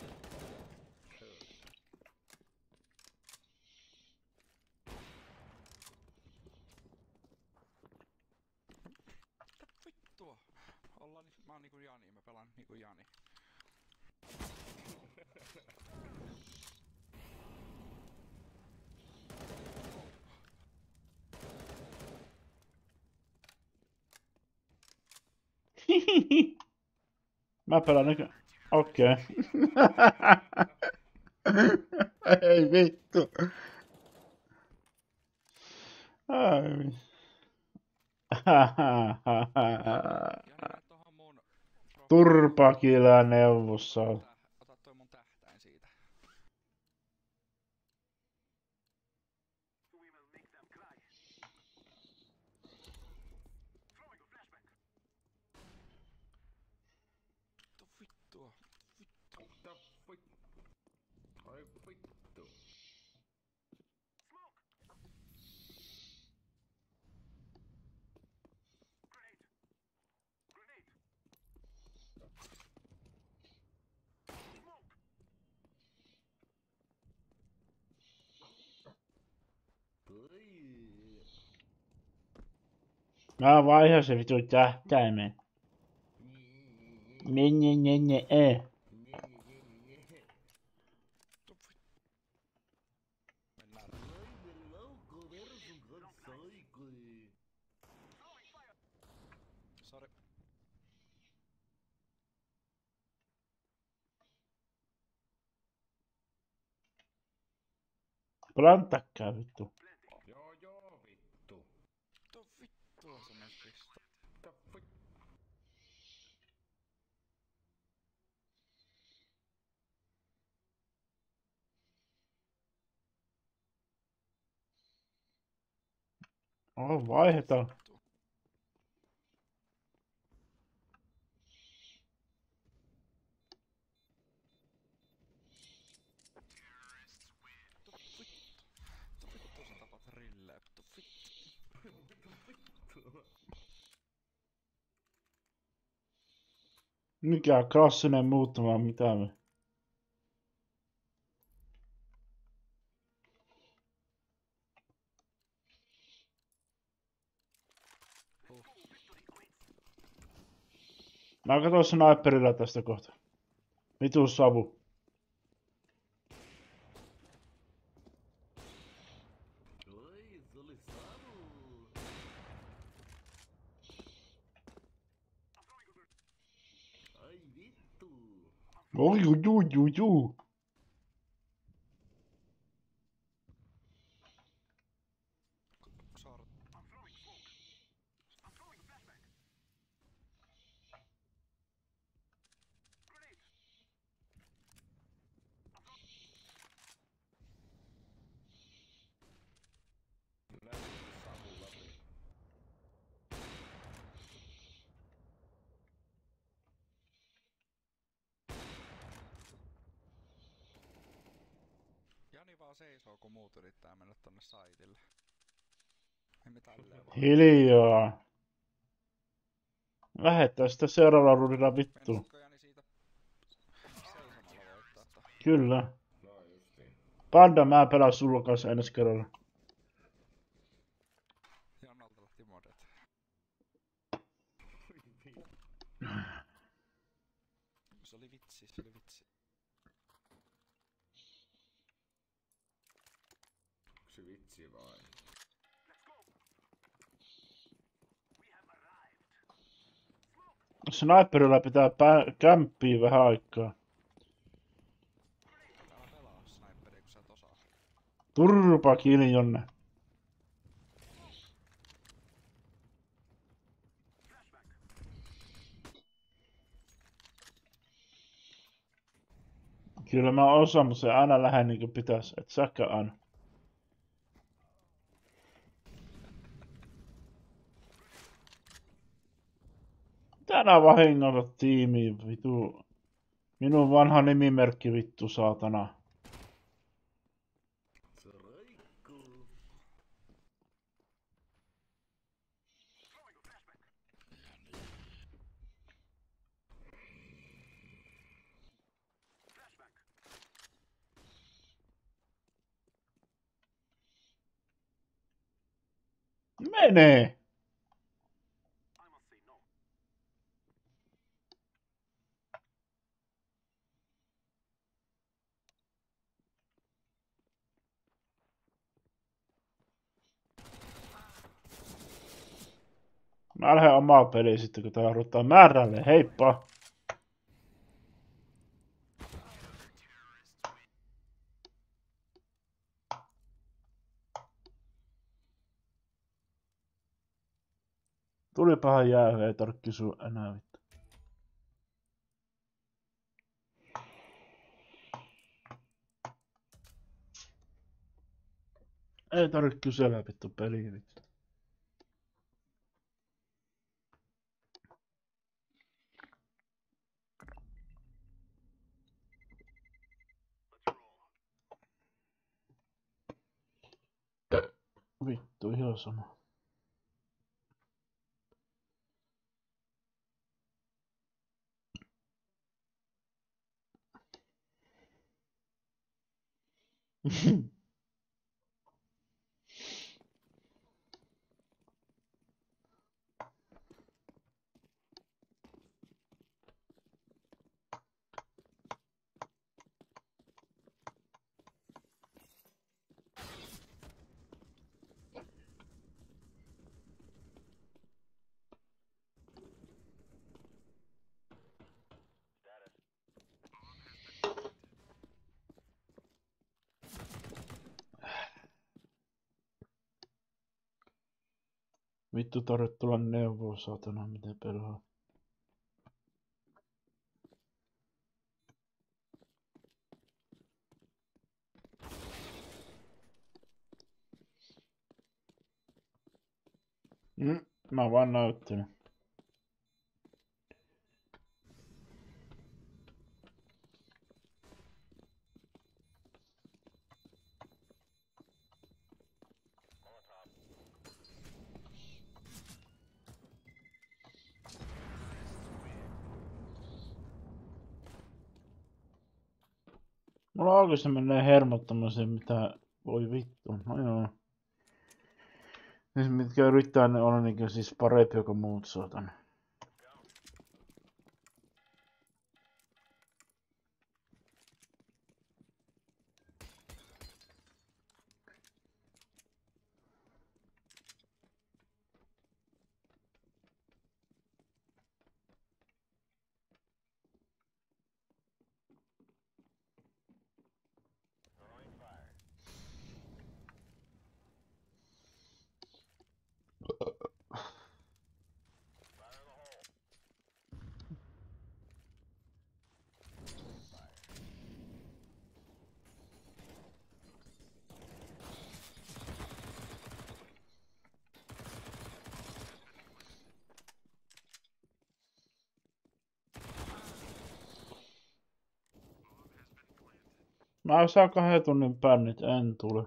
Mitä vittua? Ollaan, mä oon niinku Jani, mä pelaan niinku Jani. Mä pelaan nyky... Okei. Ei vittu. Ai. Jani, mene tohon mun... Turpakilä neuvossa. Ota, ota toi mun tähtäin siitä. Vittu vittua. Mitä vittu? Ai vittu. Toi. Mä vaihasin vittu tähtäimen. Nye nye nye nye e. Mennään. Ai, laukko versun kanssa aikoi. Sori. Plantakkaa vittu. Joo joo vittu. Vittu vittua sä menet pistää. Mitä vittu? Oh, vaihdetaan. Vittu vittu. Vittu vittu sä tapat rilleen. Vittu vittu. Mikä klassinen muuttama, mitä me? Mä katson sniperilla tästä kohta. Vitu savu. Oi, se oli savu. Ai vittu. Oi, juu, juu, juu, juu. Sort. Näytti savun läpi. Jani vaan seisoo kun muut yrittää mennä tonne saitille. Ei me tälleen vaan. Hiljaa. Lähettää sitä seuraavalla rundilla vittu. Meinasitko Jani siitä seisomalla voittaa tohon? Kyllä. No justiin. Panda, mä pelaan sulla kanssa ensi kerralla. Jannalta lähti modet. Se oli vitsi, se oli vitsi. Yksi vitsi vain. Sniperilla pitää pä- kämppiä vähän aikaa. Älä pelaa sniperia kun sä et osaa. Turpa kiinni jonne. Kyllä mä osaan, mutta se aina lähde niin kuin pitäisi. Et säkään aina. Mitä Älä vahingossa tiimiin, vitu. Minun vanha nimimerkki, vittu, saatana. Se roikkuu. Menee! Mä lähden omaa peliä sitten, kun tää ruvetaan määrälle. Heippa! Tulipahan jäähy, ei tarvitse kysyä enää vittu. Ei tarvitse kysellä vittu peliä vittu. Vittu, ihan sama. Vittu tarvitse tulla neuvoa, saatana, miten pelaa. Mm, mä vaan näyttelen. Mulla oikeesti menee hermot tommoseen, mitä voi vittu. No joo. Siis mitkä yrittää ne olla niinkö siis parempia kuin muut saatana. Mä saan kahden tunnin pännit, en tule.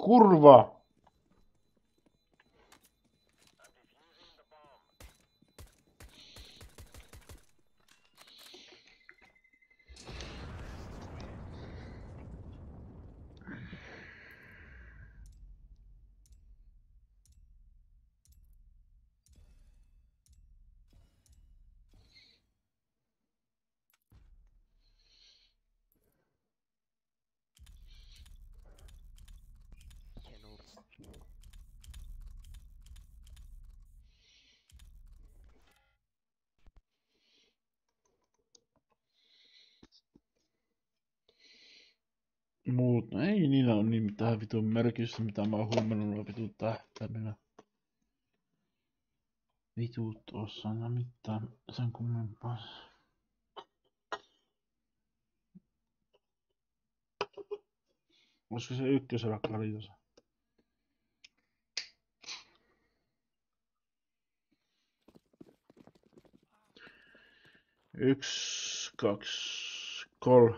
Kurva! Kennels. Muut, no ei niillä ole niin mitään vitun merkitystä, mitä mä oon huomannut noilla vitun tähtäimillä. Vitut osaa no mitään sen kummempaa. Olisiko se ykkösellä kaljosa? Yksi, kaksi, kolme.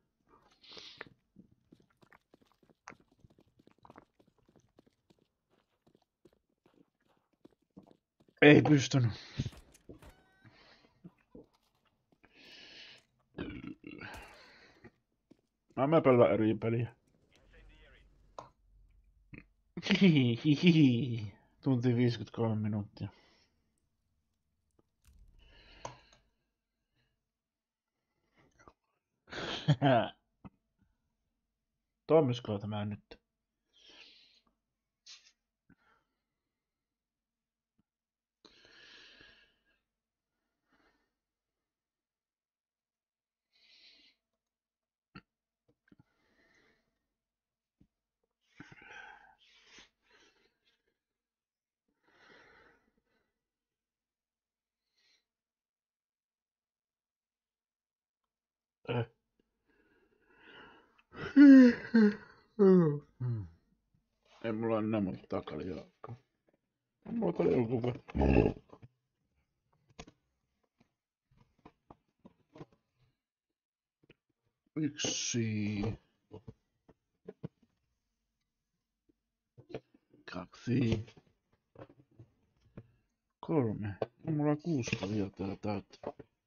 Ei pystynyt. Mä mä pelaan eri peliä. Hihihihi. Tunti viisikymmentäkolme minuuttia. Toimisiko tämä nyt? Äh. Ei mulla enää monta kaljaakaan. Mulla oli joku vähän. Yksi. Kaksi. Kolme. On mulla kuusi kaljaa täällä täyttä.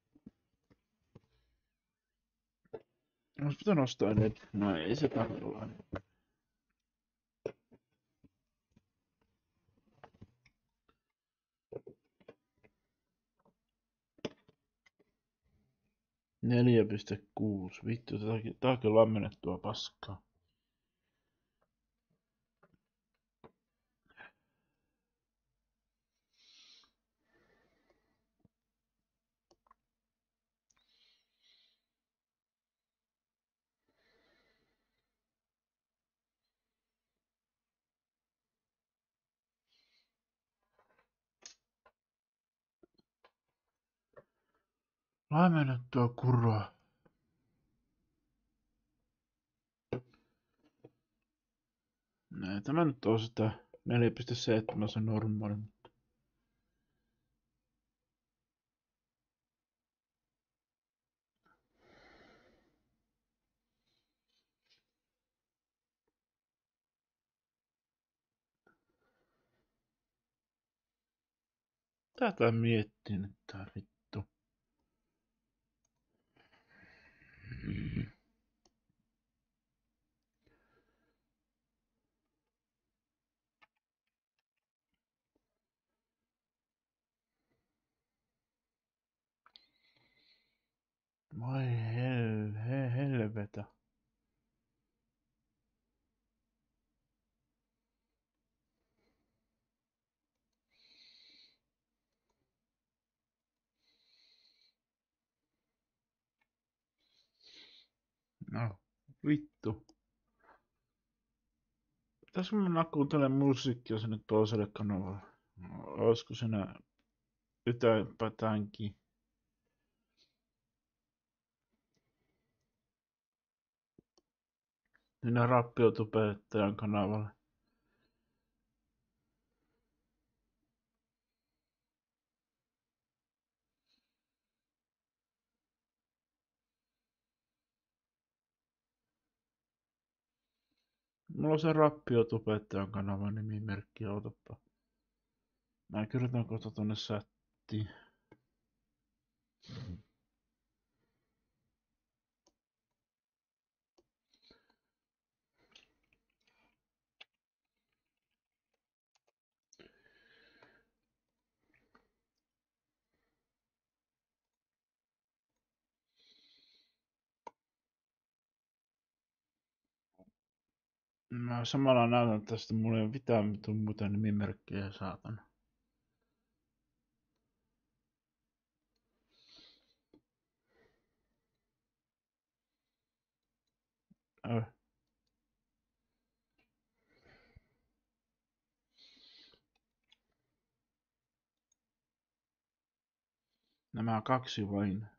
Olisi pitänyt ostaa ennen. No ei se tarvitse olla. Neljä piste kuusi. Vittu, tätäkin, tämäkin on lammennettua paskaa. Laimennettua kurraa. Näin, tämä nyt on sitä neljä piste seitsemän se normaali. Tätä miettii nyt tää vittu. Vai hel, he, helvetä. No, vittu. Pitäisikö mennä kuuntelemaan musiikkia sinne toiselle kanavalle? No, olisiko siinä ytäpä tämänkin? Minä rappiotubettajan kanavalle. Mulla on se Rappiotubettajan kanavan nimimerkki, ootappa. Mä kirjoitan kohta tonne chattiin. Mä samalla näytän tästä, mulla ei ole mitään mitun muuta nimimerkkejä, saatana. Öh. Nämä kaksi vain.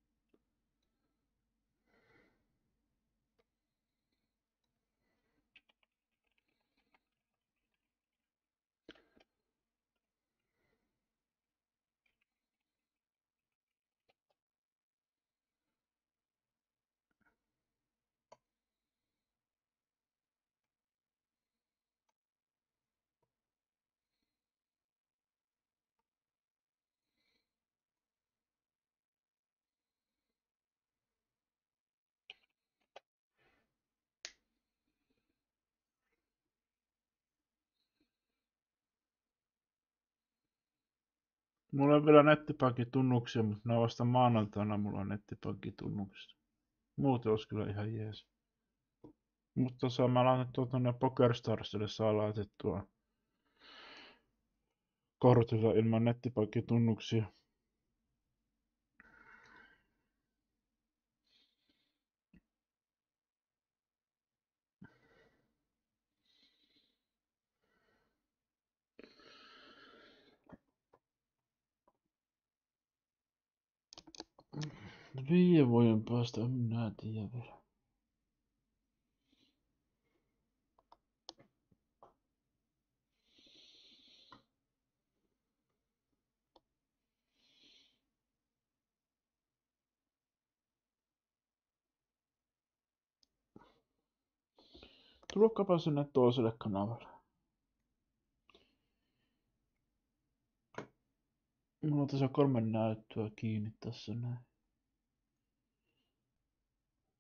Mulla on vielä nettipankkitunnuksia, mutta ne on vasta maanantaina mulla on nettipankkitunnuksia. Muuten olisi kyllä ihan jees. Mutta saa mä laitettua tonne PokerStarsille, saa laitettua kortilla ilman nettipankkitunnuksia. Viiden vuoden päästä en minä tiedä vielä. Tulokapa sinne toiselle kanavalle. Mulla on tässä kolme näyttöä kiinni tässä näin.